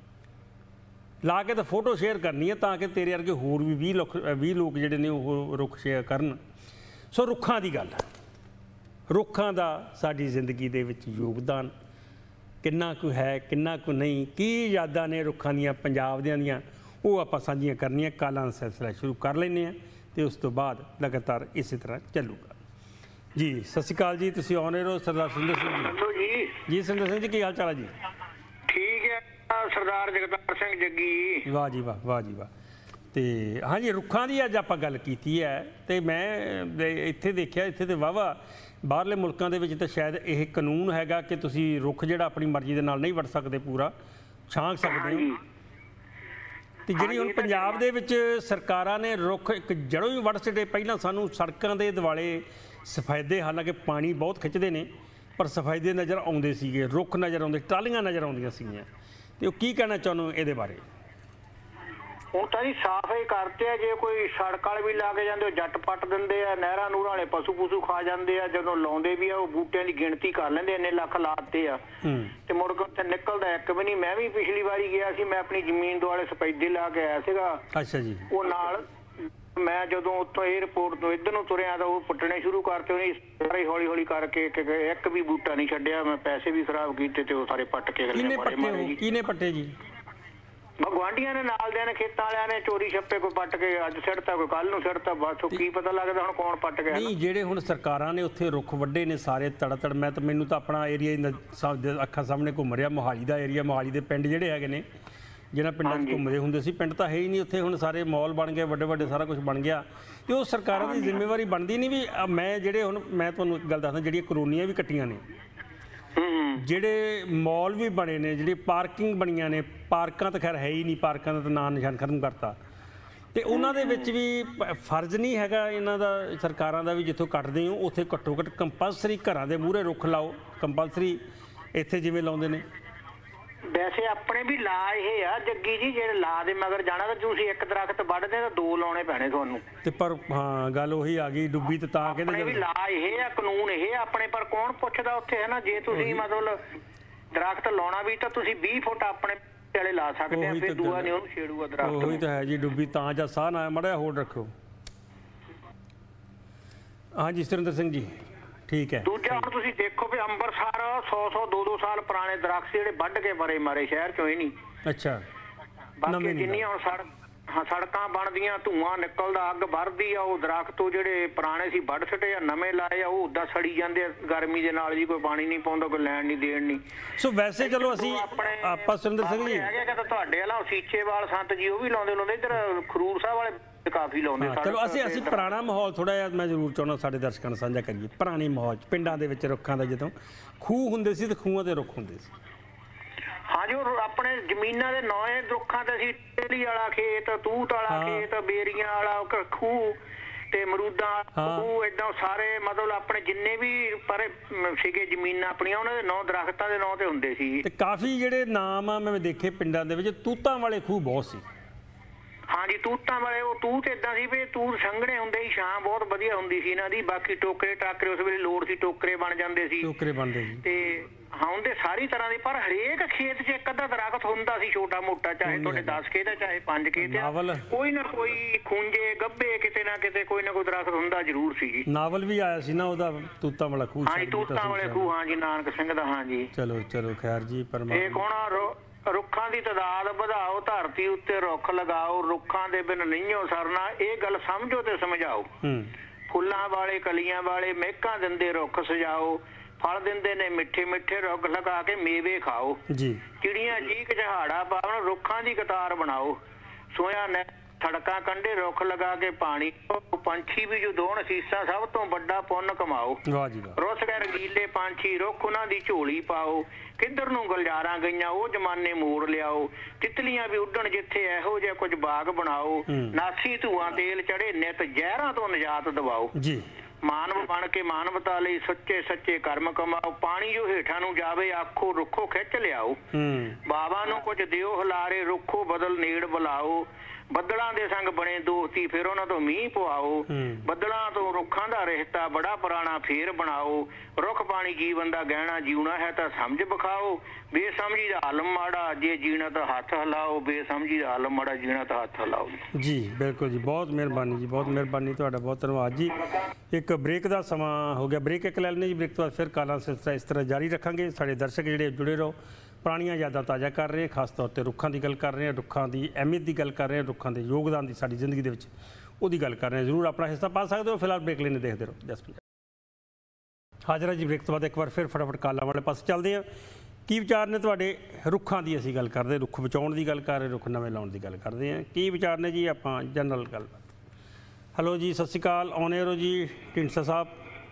ਲਾ ਕੇ ਤਾਂ ਫੋਟੋ ਸ਼ੇਅਰ ਕਰਨੀ ਹੈ ਤਾਂ ਕਿ ਤੇਰੇ ਵਰਗੇ ਹੋਰ ਵੀ ਵੀਹ ਲੱਖ ਵੀਹ ਲੋਕ ਜਿਹੜੇ ਨੇ ਉਹ ਰੁੱਖ ਸ਼ੇਅਰ ਕਰਨ। ਸੋ ਰੁੱਖਾਂ ਦੀ ਗੱਲ, ਰੁੱਖਾਂ ਦਾ ਸਾਡੀ ਜ਼ਿੰਦਗੀ ਦੇ ਵਿੱਚ ਯੋਗਦਾਨ ਕਿੰਨਾ ਕੁ ਹੈ, ਕਿੰਨਾ ਕੁ ਨਹੀਂ, ਕੀ ਯਾਦਾਂ ਨੇ ਰੁੱਖਾਂ ਦੀਆਂ ਪੰਜਾਬ ਦਿਆਂ ਦੀਆਂ, ਉਹ ਆਪਾਂ ਸਾਂਝੀਆਂ ਕਰਨੀਆਂ। ਕਾਲਾਂ ਦਾ ਸਿਲਸਿਲਾ ਸ਼ੁਰੂ ਕਰ ਲੈਂਦੇ ਹਾਂ ਅਤੇ ਉਸ ਤੋਂ ਬਾਅਦ ਲਗਾਤਾਰ ਇਸੇ ਤਰ੍ਹਾਂ ਚੱਲੂਗਾ। ਜੀ ਸਤਿ ਸ਼੍ਰੀ ਅਕਾਲ ਜੀ, ਤੁਸੀਂ ਆਉਣੇ ਰਹੋ ਸਰਦਾਰ ਸੁੰਦਰ ਸਿੰਘ ਜੀ। ਜੀ ਸੁੰਦਰ ਸਿੰਘ ਜੀ ਕੀ ਹਾਲ ਚਾਲ ਹੈ ਜੀ? ਠੀਕ ਹੈ ਸਰਦਾਰ ਜਗਤਾਰ ਸਿੰਘ ਜੱਗੀ। ਵਾਹ ਜੀ ਵਾਹ, ਵਾਹ ਜੀ ਵਾਹ। ਅਤੇ ਹਾਂਜੀ ਰੁੱਖਾਂ ਦੀ ਅੱਜ ਆਪਾਂ ਗੱਲ ਕੀਤੀ ਹੈ ਅਤੇ ਮੈਂ ਇੱਥੇ ਦੇਖਿਆ ਇੱਥੇ ਤਾਂ ਵਾਹਵਾ ਬਾਹਰਲੇ ਮੁਲਕਾਂ ਦੇ ਵਿੱਚ ਤਾਂ ਸ਼ਾਇਦ ਇਹ ਕਾਨੂੰਨ ਹੈਗਾ ਕਿ ਤੁਸੀਂ ਰੁੱਖ ਜਿਹੜਾ ਆਪਣੀ ਮਰਜ਼ੀ ਦੇ ਨਾਲ ਨਹੀਂ ਵੱਢ ਸਕਦੇ, ਪੂਰਾ ਛਾਂਗ ਸਕਦੇ ਹੋ। ਤੇ ਜਿਹੜੀ ਹੁਣ ਪੰਜਾਬ ਦੇ ਵਿੱਚ ਸਰਕਾਰਾਂ ਨੇ ਰੁੱਖ ਇੱਕ ਜੜੋਂ ਹੀ ਵੱਢ ਛੱਡੇ। ਪਹਿਲਾਂ ਸਾਨੂੰ ਸੜਕਾਂ ਦੇ ਦੁਆਲੇ ਸਫੈਦੇ, ਹਾਲਾਂਕਿ ਪਾਣੀ ਬਹੁਤ ਖਿੱਚਦੇ ਨੇ, ਪਰ ਸਫੈਦੇ ਨਜ਼ਰ ਆਉਂਦੇ ਸੀਗੇ, ਰੁੱਖ ਨਜ਼ਰ ਆਉਂਦੇ, ਟਾਹਲੀਆਂ ਨਜ਼ਰ ਆਉਂਦੀਆਂ ਸੀਗੀਆਂ। ਤੇ ਉਹ ਕੀ ਕਹਿਣਾ ਚਾਹੁੰਦੇ ਇਹਦੇ ਬਾਰੇ? ਹੁਣ ਤਾਂ ਜੀ ਸਾਫ਼ ਹੀ ਕਰਤੇ ਆ। ਜੇ ਕੋਈ ਸੜਕ ਵਾਲੇ ਵੀ ਲਾ ਕੇ ਜਾਂਦੇ ਉਹ ਜੱਟ ਪੱਟ ਦਿੰਦੇ ਆ, ਨਹਿਰਾਂ ਨੂਰਾਂ ਵਾਲੇ ਪਸ਼ੂ ਪਸ਼ੂ ਖਾ ਜਾਂਦੇ ਆ। ਜਦੋਂ ਲਾਉਂਦੇ ਵੀ ਆ ਉਹ ਬੂਟਿਆਂ ਦੀ ਗਿਣਤੀ ਕਰ ਲੈਂਦੇ, ਇੰਨੇ ਲੱਖ ਲਾਤੇ ਆ ਤੇ ਮੁੜ ਕੇ ਉੱਥੇ ਨਿਕਲਦਾ ਇੱਕ ਵੀ ਨਹੀਂ। ਮੈਂ ਵੀ ਪਿਛਲੀ ਵਾਰੀ ਗਿਆ ਸੀ, ਮੈਂ ਆਪਣੀ ਜ਼ਮੀਨ ਦੁਆਲੇ ਸਫੈਦੇ ਲਾ ਕੇ ਆਇਆ ਸੀਗਾ। ਅੱਛਾ ਜੀ। ਉਹ ਨਾਲ ਮੈਂ ਜਦੋਂ ਉੱਥੋਂ ਏਅਰਪੋਰਟ ਤੋਂ ਇੱਧਰ ਨੂੰ ਤੁਰਿਆ ਤਾਂ ਉਹ ਪੁੱਟਣੇ ਸ਼ੁਰੂ ਕਰਤੇ ਉਹਨੇ ਸਾਰੇ ਹੌਲੀ ਹੌਲੀ ਕਰਕੇ, ਇੱਕ ਵੀ ਬੂਟਾ ਨਹੀਂ ਛੱਡਿਆ। ਮੈਂ ਪੈਸੇ ਵੀ ਖਰਾਬ ਕੀਤੇ ਤੇ ਉਹ ਸਾਰੇ ਪੱਟ ਕੇ ਕਿਹਨੇ ਪੱਟੇ? ਕਿਹਨੇ ਪੱਟੇ ਜੀ? ਗੁਆਂਢੀਆਂ ਨੇ, ਨਾਲ ਦਿਆਂ ਨੇ, ਖੇਤਾਂ ਵਾਲਿਆਂ ਨੇ ਚੋਰੀ ਛੱਪੇ ਕੋਈ ਪੱਟ ਕੇ ਅੱਜ ਸਿੱਟਤਾ, ਕੋਈ ਕੱਲ ਨੂੰ ਸਿੱਟਤਾ। ਬਸ ਕੀ ਪਤਾ ਲੱਗਦਾ ਹੁਣ ਕੌਣ ਪੱਟ ਗਿਆ। ਨਹੀਂ ਜਿਹੜੇ ਹੁਣ ਸਰਕਾਰਾਂ ਨੇ ਉੱਥੇ ਰੁੱਖ ਵੱਢੇ ਨੇ ਸਾਰੇ ਤੜ ਤੜ, ਮੈਂ ਤਾਂ ਮੈਨੂੰ ਤਾਂ ਆਪਣਾ ਏਰੀਆ ਅੱਖਾਂ ਸਾਹਮਣੇ ਘੁੰਮ ਰਿਹਾ, ਮੋਹਾਲੀ ਦਾ ਏਰੀਆ, ਮੋਹਾਲੀ ਦੇ ਪਿੰਡ ਜਿਹੜੇ ਹੈਗੇ ਨੇ ਜਿਹਨਾਂ ਪਿੰਡਾਂ 'ਚ ਘੁੰਮਦੇ ਹੁੰਦੇ ਸੀ, ਪਿੰਡ ਤਾਂ ਹੈ ਹੀ ਨਹੀਂ ਉੱਥੇ। ਹੁਣ ਸਾਰੇ ਮਾਲ ਬਣ ਗਏ, ਵੱਡੇ ਵੱਡੇ ਸਾਰਾ ਕੁਝ ਬਣ ਗਿਆ ਅਤੇ ਉਹ ਸਰਕਾਰਾਂ ਦੀ ਜ਼ਿੰਮੇਵਾਰੀ ਬਣਦੀ ਨਹੀਂ ਵੀ ਮੈਂ ਜਿਹੜੇ ਹੁਣ ਮੈਂ ਤੁਹਾਨੂੰ ਇੱਕ ਗੱਲ ਦੱਸਦਾ, ਜਿਹੜੀਆਂ ਕਲੋਨੀਆਂ ਵੀ ਕੱਟੀਆਂ ਨੇ, ਜਿਹੜੇ ਮਾਲ ਵੀ ਬਣੇ ਨੇ, ਜਿਹੜੀ ਪਾਰਕਿੰਗ ਬਣੀਆਂ ਨੇ, ਪਾਰਕਾਂ ਤਾਂ ਖੈਰ ਹੈ ਹੀ ਨਹੀਂ, ਪਾਰਕਾਂ ਦਾ ਤਾਂ ਨਾਂ ਨਿਸ਼ਾਨ ਖਤਮ ਕਰਤਾ। ਅਤੇ ਉਹਨਾਂ ਦੇ ਵਿੱਚ ਵੀ ਫਰਜ਼ ਨਹੀਂ ਹੈਗਾ ਇਹਨਾਂ ਦਾ, ਸਰਕਾਰਾਂ ਦਾ, ਵੀ ਜਿੱਥੋਂ ਕੱਟਦੇ ਹੋ ਉੱਥੇ ਘੱਟੋ ਘੱਟ ਕੰਪਲਸਰੀ ਘਰਾਂ ਦੇ ਮੂਹਰੇ ਰੁੱਖ ਲਾਓ, ਕੰਪਲਸਰੀ ਇੱਥੇ ਜਿਵੇਂ ਲਾਉਂਦੇ ਨੇ। ਵੈਸੇ ਆਪਣੇ ਵੀ ਲਾ ਇਹ ਆ ਜੱਗੀ ਜੀ, ਜਿਹੜੇ ਲਾ ਦੇ ਮਗਰ ਜਾਣਾ ਤਾਂ ਤੁਸੀਂ ਇੱਕ ਦਰਖਤ ਵੱਢਦੇ ਤਾਂ ਦੋ ਲਾਉਣੇ ਪੈਣੇ ਤੁਹਾਨੂੰ। ਤੇ ਪਰ ਹਾਂ ਗੱਲ ਉਹੀ ਆ ਗਈ ਡੁੱਬੀ ਤੇ ਤਾਂ ਕਹਿੰਦੇ ਵੀ ਲਾ ਇਹ ਆ, ਕਾਨੂੰਨ ਇਹ ਆਪਣੇ, ਪਰ ਕੌਣ ਪੁੱਛਦਾ ਉੱਥੇ ਹੈ ਨਾ। ਜੇ ਤੁਸੀਂ ਮਤਲਬ ਦਰਖਤ ਲਾਉਣਾ ਵੀ ਤਾਂ ਤੁਸੀਂ ਵੀਹ ਫੁੱਟ ਆਪਣੇ ਵਾਲੇ ਲਾ ਸਕਦੇ ਆ, ਫਿਰ ਦੂਆ ਨਹੀਂ ਉਹਨੂੰ ਛੇੜੂਗਾ ਦਰਖਤ। ਉਹੀ ਤਾਂ ਹੈ ਜੀ, ਡੁੱਬੀ ਤਾਂ ਜਾਂ ਸਾਹ ਨਾ ਮਾੜਾ ਹੋਰ ਰੱਖੋ। ਹਾਂਜੀ ਸੁਰਿੰਦਰ ਸਿੰਘ ਜੀ ਠੀਕ ਹੈ। ਦੂਜਾ ਹੁਣ ਤੁਸੀਂ ਦੇਖੋ ਵੀ ਅੰਮ੍ਰਿਤਸਰ ਸੌ ਸੌ ਦੋ ਦੋ ਸਾਲ ਪੁਰਾਣੇ ਦਰਖਤ ਜਿਹੜੇ ਵੱਢ ਕੇ ਬਰੇ ਮਾਰੇ, ਸ਼ਹਿਰ ਚੋਂ ਹੀ ਨਹੀਂ। ਅੱਛਾ। ਬਾਕੀ ਜਿੰਨੀਆਂ ਹੁਣ ਸੜਕ ਹਾਂ ਸੜਕਾਂ ਬਣਦੀਆਂ, ਧੂਆਂ ਨਿਕਲਦਾ, ਅੱਗ ਵਰਦੀ ਆ, ਉਹ ਦਰਖਤ ਉਹ ਜਿਹੜੇ ਪੁਰਾਣੇ ਸੀ ਵੱਢ ਛੱਡੇ ਆ, ਨਵੇਂ ਲਾਏ ਆ, ਉਹ ਉੱਦਾਂ ਸੜੀ ਜਾਂਦੇ ਆ ਗਰਮੀ ਦੇ ਨਾਲ ਜੀ। ਕੋਈ ਪਾਣੀ ਨਹੀਂ ਪਾਉਂਦਾ, ਕੋਈ ਲੈਣ ਨਹੀਂ ਦੇਣ ਨਹੀਂ। ਸੋ ਵੈਸੇ ਚਲੋ ਅਸੀਂ ਆਪਾਂ ਸੁਰਿੰਦਰ ਸਿੰਘ ਜੀ ਹੈਗੇ ਕਿ ਤੁਹਾਡੇ ਵਾਲਾ ਸੀਚੇਵਾਲ ਸੰਤ ਜੀ ਉਹ ਵੀ ਲਾਉਂਦੇ ਲਾਉਂਦੇ, ਇੱਧਰ ਖਰੂਰ ਸਾਹਿਬ ਵਾਲੇ ਕਾਫੀ ਲਾਉਂਦੇ। ਚਲੋ ਅਸੀਂ ਅਸੀਂ ਪੁਰਾਣਾ ਮਾਹੌਲ ਥੋੜ੍ਹਾ ਜਿਹਾ ਮੈਂ ਜ਼ਰੂਰ ਚਾਹੁੰਦਾ ਸਾਡੇ ਦਰਸ਼ਕਾਂ ਨਾਲ ਸਾਂਝਾ ਕਰੀਏ। ਪੁਰਾਣੇ ਮਾਹੌਲ 'ਚ ਪਿੰਡਾਂ ਦੇ ਵਿੱਚ ਰੁੱਖਾਂ ਦਾ, ਜਦੋਂ ਖੂਹ ਹੁੰਦੇ ਸੀ ਤੇ ਖੂਹਾਂ ਦੇ ਰੁੱਖ ਹੁੰਦੇ ਸੀ। ਹਾਂਜੀ ਉਹ ਆਪਣੇ ਜ਼ਮੀਨਾਂ ਦੇ ਨੌਂ ਰੁੱਖਾਂ ਤੇ ਸੀ, ਟੇਲੀ ਵਾਲਾ ਖੇਤ, ਤੂਤ ਵਾਲਾ ਖੇਤ, ਬੇਰੀਆਂ ਵਾਲਾ ਖੂਹ ਤੇ ਮਰੂਦਾਂ ਖੂਹ, ਏਦਾਂ ਸਾਰੇ ਮਤਲਬ ਆਪਣੇ ਜਿੰਨੇ ਵੀ ਪਰ ਸੀਗੇ ਜ਼ਮੀਨਾਂ ਆਪਣੀਆਂ ਉਹਨਾਂ ਦੇ ਨੌ ਦਰਖਤਾਂ ਦੇ ਨਾਂ ਤੇ ਹੁੰਦੇ ਸੀ। ਤੇ ਕਾਫੀ ਜਿਹੜੇ ਨਾਮ ਆ ਮੈਂ ਦੇਖੇ ਪਿੰਡਾਂ ਦੇ ਵਿੱਚ, ਤੂਤਾਂ ਵਾਲੇ ਖੂਹ ਬਹੁਤ ਸੀ। ਹਾਂਜੀ ਤੂਤਾਂ ਵਾਲੇ, ਉਹ ਤੂਤ ਏਦਾਂ ਸੀ ਵੀ ਤੂਤ ਸੰਘਣੇ ਹੁੰਦੇ ਸੀ, ਛਾਂ ਬਹੁਤ ਵਧੀਆ ਹੁੰਦੀ ਸੀ ਇਹਨਾਂ ਦੀ। ਬਾਕੀ ਟੋਕਰੇ ਟਾਕਰੇ ਉਸ ਵੇਲੇ ਲੋੜ ਸੀ, ਟੋਕਰੇ ਬਣ ਜਾਂਦੇ ਸੀ, ਟੋਕਰੇ ਬਣਦੇ ਸੀ। ਤੇ ਹਾਂ ਹੁੰਦੇ ਸਾਰੀ ਤਰ੍ਹਾਂ ਦੀ, ਪਰ ਹਰੇਕ ਖੇਤ 'ਚ ਇੱਕ ਅੱਧਾ ਦਰਖਤ ਹੁੰਦਾ ਸੀ ਛੋਟਾ ਮੋਟਾ, ਚਾਹੇ ਤੁਹਾਡੇ ਦਸ ਖੇਤ ਆ ਚਾਹੇ ਪੰਜ ਖੇਤ ਆ, ਕੋਈ ਨਾ ਕੋਈ ਖੂੰਜੇ ਗੱਭੇ ਕਿਤੇ ਨਾ ਕਿਤੇ ਕੋਈ ਨਾ ਕੋਈ ਦਰਖਤ ਹੁੰਦਾ ਜ਼ਰੂਰ ਸੀ ਜੀ। ਨਾਵਲ ਵੀ ਆਇਆ ਸੀ ਨਾ ਉਹਦਾ, ਤੂਤਾਂ ਵਾਲਾ ਖੂਹ। ਹਾਂਜੀ ਤੂਤਾਂ ਵਾਲੇ ਖੂਹ, ਹਾਂਜੀ ਨਾਨਕ ਸਿੰਘ ਦਾ। ਹਾਂਜੀ ਚਲੋ ਚਲੋ ਖੈਰ ਜੀ ਪਰਮਾਤਮਾ। ਇਹ ਕੌਣ ਰੁੱਖਾਂ ਦੀ ਤਾਦਾਦ ਵਧਾਓ, ਧਰਤੀ ਉੱਤੇ ਰੁੱਖ ਲਗਾਓ, ਰੁੱਖਾਂ ਦੇ ਬਿਨ ਨਹੀਂਓ ਸਰਨਾ, ਇਹ ਗੱਲ ਸਮਝੋ ਤੇ ਸਮਝਾਓ। ਫੁੱਲਾਂ ਵਾਲੇ ਕਲੀਆਂ ਵਾਲੇ ਮਹਿਕਾਂ ਦਿੰਦੇ ਰੁੱਖ ਸਜਾਓ, ਫਲ ਦਿੰਦੇ ਨੇ ਮਿੱਠੇ ਮਿੱਠੇ ਰੁੱਖ ਲਗਾ ਕੇ ਮੇਵੇ ਖਾਓ ਜੀ। ਚਿੜੀਆਂ ਚੀਕ ਚਹਾੜਾ ਪਾਵਣ, ਰੁੱਖਾਂ ਦੀ ਕਤਾਰ ਬਣਾਓ, ਸੋਇਆ ਸੜਕਾਂ ਕੰਢੇ ਰੁੱਖ ਲਗਾ ਕੇ ਪਾਣੀ ਪੰਛੀ ਵੀ ਜੋ ਦੋਣ ਸੀਸਾਂ ਸਭ ਤੋਂ ਵੱਡਾ ਪੁੰਨ ਕਮਾਓ। ਵਾਹ ਜੀ ਵਾਹ। ਰੁੱਸ ਗਏ ਰੰਗੀਲੇ ਪੰਛੀ ਰੁੱਖ ਉਹਨਾਂ ਦੀ ਝੋਲੀ ਪਾਓ। ਕਿੱਧਰ ਨੂੰ ਗੁਲਜ਼ਾਰਾਂ ਗਈਆਂ ਉਹ ਜਮਾਨੇ ਮੋੜ ਲਿਆਓ। ਤਿਤਲੀਆਂ ਵੀ ਉੱਡਣ ਜਿੱਥੇ ਇਹੋ ਜਿਹਾ ਕੁਝ ਬਾਗ ਬਣਾਓ। ਨਾਸੀ ਧੂਆਂ ਤੇਲ ਚੜੇ ਨਿਤ ਜ਼ਹਿਰਾਂ ਤੋਂ ਨਿਜਾਤ ਦਿਵਾਓ ਜੀ। ਮਾਨਵ ਬਣ ਕੇ ਮਾਨਵਤਾ ਲਈ ਸੱਚੇ ਸੱਚੇ ਕਰਮ ਕਮਾਓ। ਪਾਣੀ ਜੋ ਹੇਠਾਂ ਨੂੰ ਜਾਵੇ ਆਖੋ ਰੁੱਖੋ ਖਿੱਚ ਲਿਆਓ। ਬਾਬਾ ਨੂੰ ਕੁਝ ਦਿਓ ਹਲਾਰੇ ਰੁੱਖੋ ਬਦਲ ਨੇੜ ਬੁਲਾਓ। ਬੱਦਲਾਂ ਦੇ ਸੰਗ ਬਣੇ ਦੋਸਤੀ ਫਿਰ ਉਹਨਾਂ ਤੋਂ ਮੀਂਹ ਪਵਾਓ। ਬੱਦਲਾਂ ਤੋਂ ਰੁੱਖਾਂ ਦਾ ਰਿਸ਼ਤਾ ਬੜਾ ਪੁਰਾਣਾ ਫੇਰ ਬਣਾਓ। ਰੁੱਖ ਪਾਣੀ ਜੀਵਨ ਦਾ ਗਹਿਣਾ ਜਿਉਣਾ ਹੈ ਤਾਂ ਸਮਝ ਵਿਖਾਓ। ਬੇਸਮਝੀ ਦਾ ਆਲਮ ਮਾੜਾ ਜੇ ਜੀਣਾ ਤਾਂ ਹੱਥ ਹਿਲਾਓ। ਬੇਸਮਝੀ ਦਾ ਆਲਮ ਮਾੜਾ ਜੀਣਾ ਤਾਂ ਹੱਥ ਹਿਲਾਓ ਜੀ। ਬਿਲਕੁਲ ਜੀ, ਬਹੁਤ ਮਿਹਰਬਾਨੀ ਜੀ, ਬਹੁਤ ਮਿਹਰਬਾਨੀ, ਤੁਹਾਡਾ ਬਹੁਤ ਧੰਨਵਾਦ ਜੀ। ਇੱਕ ਬ੍ਰੇਕ ਦਾ ਸਮਾਂ ਹੋ ਗਿਆ, ਬ੍ਰੇਕ ਇੱਕ ਲੈ ਲੈਣੇ ਜੀ। ਬ੍ਰੇਕ ਤੋਂ ਬਾਅਦ ਫਿਰ ਕਾਲਾਂ ਸਿਲਸਿਲਾ ਇਸ ਤਰ੍ਹਾਂ ਜਾਰੀ ਰੱਖਾਂਗੇ। ਸਾਡੇ ਦਰਸ਼ਕ ਜਿਹੜੇ ਜੁੜੇ ਰਹੋ, ਪੁਰਾਣੀਆਂ ਯਾਦਾਂ ਤਾਜ਼ਾ ਕਰ ਰਹੇ ਹਾਂ, ਖਾਸ ਤੌਰ 'ਤੇ ਰੁੱਖਾਂ ਦੀ ਗੱਲ ਕਰ ਰਹੇ ਹਾਂ, ਰੁੱਖਾਂ ਦੀ ਅਹਿਮੀਅਤ ਦੀ ਗੱਲ ਕਰ ਰਹੇ ਹਾਂ, ਰੁੱਖਾਂ ਦੇ ਯੋਗਦਾਨ ਦੀ ਸਾਡੀ ਜ਼ਿੰਦਗੀ ਦੇ ਵਿੱਚ ਉਹਦੀ ਗੱਲ ਕਰ ਰਹੇ ਹਾਂ। ਜ਼ਰੂਰ ਆਪਣਾ ਹਿੱਸਾ ਪਾ ਸਕਦੇ ਹੋ। ਫਿਲਹਾਲ ਬ੍ਰੇਕ ਲੈਣੇ ਦੇਖਦੇ ਰਹੋ ਜਸ ਪੰਜਾਬ। ਹਾਜ਼ਰ ਹੈ ਜੀ, ਬ੍ਰੇਕ ਤੋਂ ਬਾਅਦ ਇੱਕ ਵਾਰ ਫਿਰ ਫਟਾਫਟ ਕਾਲਾਂ ਵਾਲੇ ਪਾਸੇ ਚੱਲਦੇ ਹਾਂ। ਕੀ ਵਿਚਾਰ ਨੇ ਤੁਹਾਡੇ? ਰੁੱਖਾਂ ਦੀ ਅਸੀਂ ਗੱਲ ਕਰਦੇ, ਰੁੱਖ ਬਚਾਉਣ ਦੀ ਗੱਲ ਕਰ ਰਹੇ, ਰੁੱਖ ਨਵੇਂ ਲਾਉਣ ਦੀ ਗੱਲ ਕਰਦੇ ਹਾਂ। ਕੀ ਵਿਚਾਰ ਨੇ ਜੀ? ਆਪਾਂ ਜਨਰਲ ਗੱਲਬਾਤ। ਹੈਲੋ ਜੀ, ਸਤਿ ਸ਼੍ਰੀ ਅਕਾਲ, ਆਨ 에ਅਰ ਹੋ ਜੀ ਢੀਂਡਸਾ ਸਾਹਿਬ।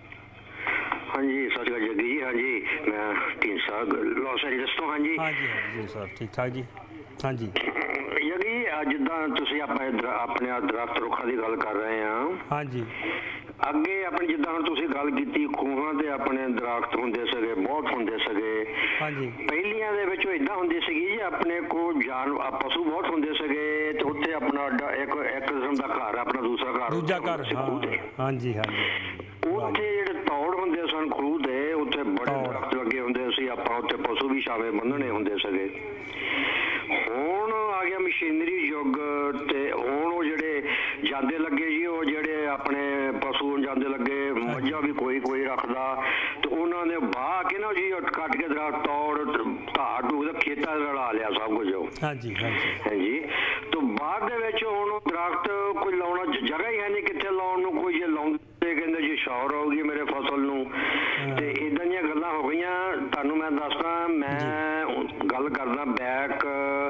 ਹਾਂਜੀ ਸਤਿ ਸ਼੍ਰੀ ਅਕਾਲ ਜੱਗੀ ਜੀ। ਹਾਂਜੀ ਮੈਂ ਢੀਂਡਸਾ ਲਾਸ ਐਂਜਲਸ ਤੋਂ। ਹਾਂਜੀ ਹਾਂਜੀ ਹਾਂਜੀ ਸਰ, ਠੀਕ ਠਾਕ ਜੀ। ਹਾਂਜੀ ਜੱਗੀ, ਜਿੱਦਾਂ ਤੁਸੀਂ ਆਪਾਂ ਆਪਣੇ ਦਰਖਤ ਰੁੱਖਾਂ ਦੀ ਗੱਲ ਕਰ ਰਹੇ ਹਾਂ। ਹਾਂਜੀ, ਅੱਗੇ ਆਪਣੀ ਜਿੱਦਾਂ ਹੁਣ ਤੁਸੀਂ ਗੱਲ ਕੀਤੀ ਖੂਹਾਂ ਤੇ ਆਪਣੇ ਦਰਖਤ ਹੁੰਦੇ ਸੀਗੇ, ਬਹੁਤ ਹੁੰਦੇ ਸੀਗੇ। ਹਾਂਜੀ, ਪਹਿਲੀਆਂ ਦੇ ਵਿੱਚ ਇੱਦਾਂ ਹੁੰਦੀ ਸੀਗੀ ਜੀ, ਆਪਣੇ ਕੋਲ ਜਾਨ ਪਸ਼ੂ ਬਹੁਤ ਹੁੰਦੇ ਸੀਗੇ ਤੇ ਉੱਥੇ ਆਪਣਾ ਇੱਕ ਇੱਕ ਕਿਸਮ ਦਾ ਘਰ, ਆਪਣਾ ਦੂਸਰਾ ਘਰ, ਦੂਜਾ ਘਰ। ਹਾਂਜੀ ਹਾਂਜੀ, ਉੱਥੇ ਜਿਹੜੇ ਤੌੜ ਹੁੰਦੇ ਸਨ ਖੂਹ ਦੇ, ਉੱਥੇ ਬੜੇ ਦਰਖਤ ਲੱਗੇ ਹੁੰਦੇ ਸੀ। ਆਪਾਂ ਉੱਥੇ ਪਸ਼ੂ ਵੀ ਛਾਵੇਂ ਬੰਨਣੇ ਹੁੰਦੇ ਸੀਗੇ। ਹੁਣ ਆ ਗਿਆ ਮਸ਼ੀਨਰੀ ਯੁੱਗ ਤੇ ਹੁਣ ਉਹ ਜਿਹੜੇ ਜਾਂਦੇ ਲੱਗੇ ਜੀ, ਉਹ ਜਿਹੜੇ ਆਪਣੇ ਪਸ਼ੂ ਜਾਂਦੇ ਲੱਗੇ, ਮੱਝਾਂ ਵੀ ਕੋਈ ਕੋਈ ਰੱਖਦਾ ਤੇ ਉਹਨਾਂ ਨੇ ਵਾਹ ਕੇ ਨਾ ਜੀ ਕੱਟ ਕੇ ਦਰਖਤ ਤੌੜ ਧਾਰ ਢੂਕ ਖੇਤਾਂ ਰਲਾ ਲਿਆ ਸਭ ਕੁਝ। ਹਾਂਜੀ ਹਾਂਜੀ ਹਾਂਜੀ, ਤੇ ਬਾਅਦ ਦੇ ਵਿੱਚ ਹੁਣ ਦਰਖਤ ਕੋਈ ਲਾਉਣਾ ਜਗ੍ਹਾ ਹੀ ਹੈ ਨਹੀਂ ਕਿੱਥੇ ਲਾਉਣ ਨੂੰ। ਕੋਈ ਜੇ ਲਾਉਂਦੇ ਕਹਿੰਦੇ ਜੀ ਸ਼ੌਰ ਹੋਊਗੀ ਮੇਰੇ ਫਸਲ ਨੂੰ, ਤੇ ਇਦਾਂ ਦੀਆਂ ਗੱਲਾਂ ਹੋ ਗਈਆਂ। ਤੁਹਾਨੂੰ ਮੈਂ ਦੱਸਦਾ, ਮੈਂ ਗੱਲ ਕਰਦਾ ਬੈਕ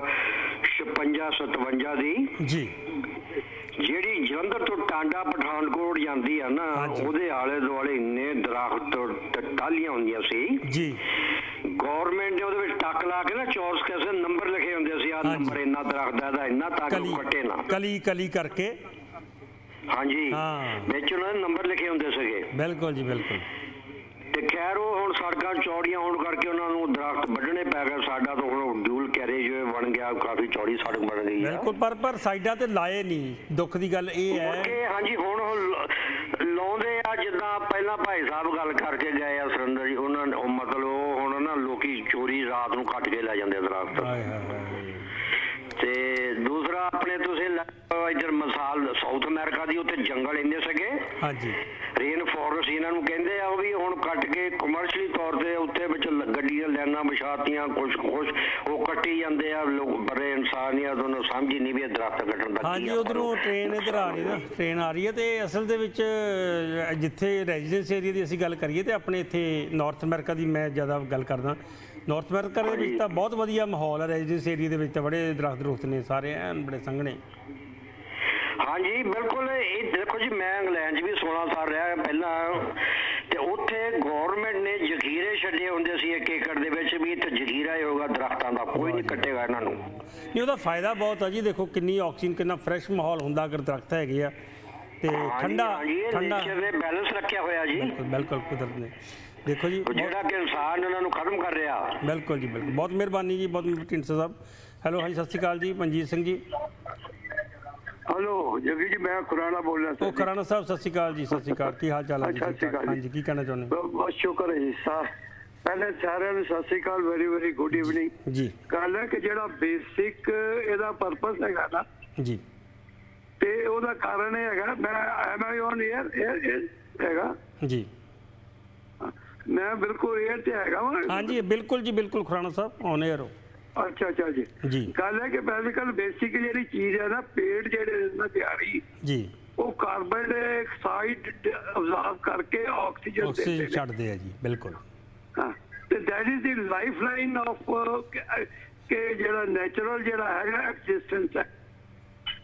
ਛਪੰਜਾ ਸਤਵੰਜਾ ਦੀ ਜੀ, ਜਿਹੜੀ ਜਲੰਧਰ ਤੋਂ ਟਾਂਡਾ ਪਠਾਨਕੋਟ ਜਾਂਦੀ ਆ ਨਾ, ਉਹਦੇ ਆਲੇ ਦੁਆਲੇ ਇੰਨੇ ਦਰਖਤ ਟਾਹਲੀਆਂ ਹੁੰਦੀਆਂ ਸੀ ਜੀ। ਗੌਰਮੈਂਟ ਨੇ ਉਹਦੇ ਵਿੱਚ ਟੱਕ ਲਾ ਕੇ ਨਾ ਚੌਰਸ ਕਿਸੇ ਨੰਬਰ ਲਿਖੇ ਹੁੰਦੇ ਸੀ, ਆਹ ਨੰਬਰ ਇੰਨਾ ਦਰਖਤ ਦਾ ਇਹਦਾ ਇੰਨਾ, ਤਾਂ ਕਿ ਕੱਟੇ ਨਾ, ਕਲੀ ਕਲੀ ਕਰਕੇ। ਹਾਂਜੀ, ਵਿੱਚ ਉਹਨਾਂ ਨੇ ਨੰਬਰ ਲਿਖੇ ਹੁੰਦੇ ਸੀਗੇ। ਬਿਲਕੁਲ ਜੀ, ਬਿਲਕੁਲ। ਤੇ ਖੈਰ ਉਹ ਹੁਣ ਸੜਕਾਂ ਚੌੜੀਆਂ ਹੋਣ ਕਰਕੇ ਉਹਨਾਂ ਨੂੰ ਦਰਖਤ ਵੱਢਣੇ ਪੈ ਗਏ। ਸਾਡਾ ਤਾਂ ਹੁਣ ਡਿਊਲ ਕੈਰੇਜ ਬਣ ਗਿਆ, ਕਾਫੀ ਚੌੜੀ ਸੜਕ ਬਣ ਗਈ ਹੈ। ਬਿਲਕੁਲ, ਪਰ ਪਰ ਸਾਈਡਾਂ ਤੇ ਲਾਏ ਨਹੀਂ। ਦੁੱਖ ਦੀ ਗੱਲ ਇਹ ਹੈ ਕਿ ਹਾਂਜੀ ਹੁਣ ਲਾਉਂਦੇ ਆ। ਜਿੱਦਾਂ ਪਹਿਲਾਂ ਭਾਈ ਸਾਹਿਬ ਗੱਲ ਕਰਕੇ ਗਏ ਆ ਸੁਰਿੰਦਰ ਜੀ, ਉਹਨਾਂ ਨੇ ਮਤਲਬ ਉਹ ਹੁਣ ਨਾ ਲੋਕੀ ਚੋਰੀ ਰਾਤ ਨੂੰ ਕੱਟ ਕੇ ਲੈ ਜਾਂਦੇ ਦਰਖਤ। ਤੇ ਦੂਸਰਾ ਆਪਣੇ ਤੁਸੀਂ ਇੱਧਰ ਮਿਸਾਲ ਸਾਊਥ ਅਮਰੀਕਾ ਦੀ, ਉੱਥੇ ਜੰਗਲ ਇੰਨੇ ਸੀਗੇ। ਹਾਂਜੀ, ਰੇਨ ਫੋਰੈਸਟ ਇਹਨਾਂ ਨੂੰ ਕਹਿੰਦੇ ਆ। ਉਹ ਵੀ ਹੁਣ ਕੱਟ ਕੇ ਕਮਰਸ਼ਲੀ ਤੌਰ ਤੇ ਉੱਥੇ ਵਿੱਚ ਗੱਡੀਆਂ ਲਾਈਨਾਂ ਵਿਛਾਤੀਆਂ, ਕੁਛ ਕੁਛ ਉਹ ਕੱਟੀ ਜਾਂਦੇ ਆ। ਲੋਕ ਬੜੇ ਇਨਸਾਨੀਅਤ ਉਹਨੂੰ ਸਮਝ ਹੀ ਨਹੀਂ ਵੀ ਦਰਖਤ ਕੱਟਣ ਦਾ। ਹਾਂਜੀ, ਉਧਰੋਂ ਟ੍ਰੇਨ ਇੱਧਰ ਆ ਰਹੀ ਨਾ, ਟ੍ਰੇਨ ਆ ਰਹੀ ਹੈ। ਤੇ ਅਸਲ ਦੇ ਵਿੱਚ ਜਿੱਥੇ ਰੈਜ਼ੀਡੈਂਸ ਏਰੀਆ ਦੀ ਅਸੀਂ ਗੱਲ ਕਰੀਏ ਤੇ ਆਪਣੇ ਇੱਥੇ ਨਾਰਥ ਅਮਰੀਕਾ ਦੀ ਮੈਂ ਜ਼ਿਆਦਾ ਗੱਲ ਕਰਦਾ। ਨਾਰਥ ਅਮਰੀਕਾ ਦੇ ਵਿੱਚ ਤਾਂ ਬਹੁਤ ਵਧੀਆ ਮਾਹੌਲ ਹੈ। ਰੈਜ਼ੀਡੈਂਸ ਏਰੀਆ ਦੇ ਵਿੱਚ ਤਾਂ ਬੜੇ ਦਰਖਤ ਦਰੁਖਤ ਨੇ ਸਾਰੇ, ਐਨ ਬੜੇ ਸੰਘਣੇ। ਹਾਂਜੀ ਬਿਲਕੁਲ। ਇਹ ਦੇਖੋ ਜੀ, ਮੈਂ ਇੰਗਲੈਂਡ 'ਚ ਵੀ ਸੋਲਾਂ ਸਾਲ ਰਿਹਾ ਪਹਿਲਾਂ, ਤੇ ਉੱਥੇ ਗੌਰਮੈਂਟ ਨੇ ਜ਼ਖੀਰੇ ਛੱਡੇ ਹੁੰਦੇ ਸੀ ਇੱਕ ਏਕੜ ਦੇ ਵਿੱਚ ਵੀ, ਇੱਥੇ ਜ਼ਖੀਰਾ ਹੀ ਹੋਗਾ ਦਰਖਤਾਂ ਦਾ, ਕੋਈ ਨਹੀਂ ਕੱਟੇਗਾ ਇਹਨਾਂ ਨੂੰ। ਨਹੀਂ, ਉਹਦਾ ਫਾਇਦਾ ਬਹੁਤ ਆ ਜੀ। ਦੇਖੋ ਕਿੰਨੀ ਆਕਸੀਜਨ, ਕਿੰਨਾ ਫਰੈਸ਼ ਮਾਹੌਲ ਹੁੰਦਾ ਅਗਰ ਦਰਖਤ ਹੈਗੇ ਆ ਤੇ ਠੰਡਾ ਠੰਡਾ ਬੈਲੈਂਸ ਰੱਖਿਆ ਹੋਇਆ ਜੀ। ਬਿਲਕੁਲ ਬਿਲਕੁਲ, ਕੁਦਰਤ ਨੇ। ਦੇਖੋ ਜੀ, ਜਿਹੜਾ ਕਿ ਇਨਸਾਨ ਉਹਨਾਂ ਨੂੰ ਖਤਮ ਕਰ ਰਿਹਾ। ਬਿਲਕੁਲ ਜੀ, ਬਿਲਕੁਲ। ਬਹੁਤ ਮਿਹਰਬਾਨੀ ਜੀ, ਬਹੁਤ ਢੀਂਡਸਾ ਸਾਹਿਬ। ਹੈਲੋ, ਹਾਂਜੀ ਸਤਿ ਸ਼੍ਰੀ ਅਕਾਲ ਜੀ, ਮਨਜੀਤ ਸਿੰਘ ਜੀ। ਹੈਲੋ ਜੱਗੀ ਜੀ, ਮੈਂ ਖੁਰਾਣਾ ਬੋਲ ਰਿਹਾ। ਉਹ ਖੁਰਾਣਾ ਸਾਹਿਬ, ਸਤਿ ਸ਼੍ਰੀ ਅਕਾਲ ਜੀ। ਸਤਿ ਸ਼੍ਰੀ ਅਕਾਲ, ਕੀ ਹਾਲ ਚਾਲ ਹੈ ਜੀ? ਹਾਂਜੀ, ਕੀ ਕਹਿਣਾ ਚਾਹੁੰਦੇ? ਬਹੁਤ ਸ਼ੁਕਰ ਹੈ ਜੀ ਸਾਹਿਬ। ਪਹਿਲੇ ਸਾਰਿਆਂ ਨੂੰ ਸਤਿ ਸ਼੍ਰੀ ਅਕਾਲ, ਵੈਰੀ ਵੈਰੀ ਗੁੱਡ ਈਵਨਿੰਗ ਜੀ। ਗੱਲ ਹੈ ਕਿ ਜਿਹੜਾ ਬੇਸਿਕ ਇਹਦਾ ਪਰਪਸ ਹੈਗਾ ਨਾ ਜੀ, ਤੇ ਉਹਦਾ ਕਾਰਨ ਇਹ ਹੈਗਾ, ਮੈਂ ਐਮ ਆਈ ਔਨ ਏਅਰ ਹੈਗਾ ਜੀ, ਮੈਂ ਬਿਲਕੁਲ ਏਅਰ ਤੇ ਹੈਗਾ ਵਾ। ਹਾਂਜੀ ਬਿਲਕੁਲ ਜੀ, ਬਿਲਕੁਲ ਖੁਰਾਣਾ ਸਾਹਿਬ ਔਨ ਏਅਰ ਹੋ। ਅੱਛਾ ਅੱਛਾ ਜੀ ਜੀ। ਗੱਲ ਹੈ ਕਿ ਬੇਸਿਕਲ ਬੇਸਿਕ ਜਿਹੜੀ ਚੀਜ਼ ਹੈ ਨਾ, ਪੇੜ ਜਿਹੜੇ ਨਾ ਤਿਆਰੀ ਜੀ, ਉਹ ਕਾਰਬਨ ਡਾਈਆਕਸਾਈਡ ਅਬਜ਼ਰਵ ਕਰਕੇ ਆਕਸੀਜਨ ਆਕਸੀਜਨ ਛੱਡਦੇ ਆ ਜੀ। ਬਿਲਕੁਲ, ਹਾਂ। ਤੇ that is the life line of ਕਿ ਜਿਹੜਾ ਨੈਚੁਰਲ ਜਿਹੜਾ ਹੈਗਾ ਐਗਜ਼ਿਸਟੈਂਸ ਹੈ।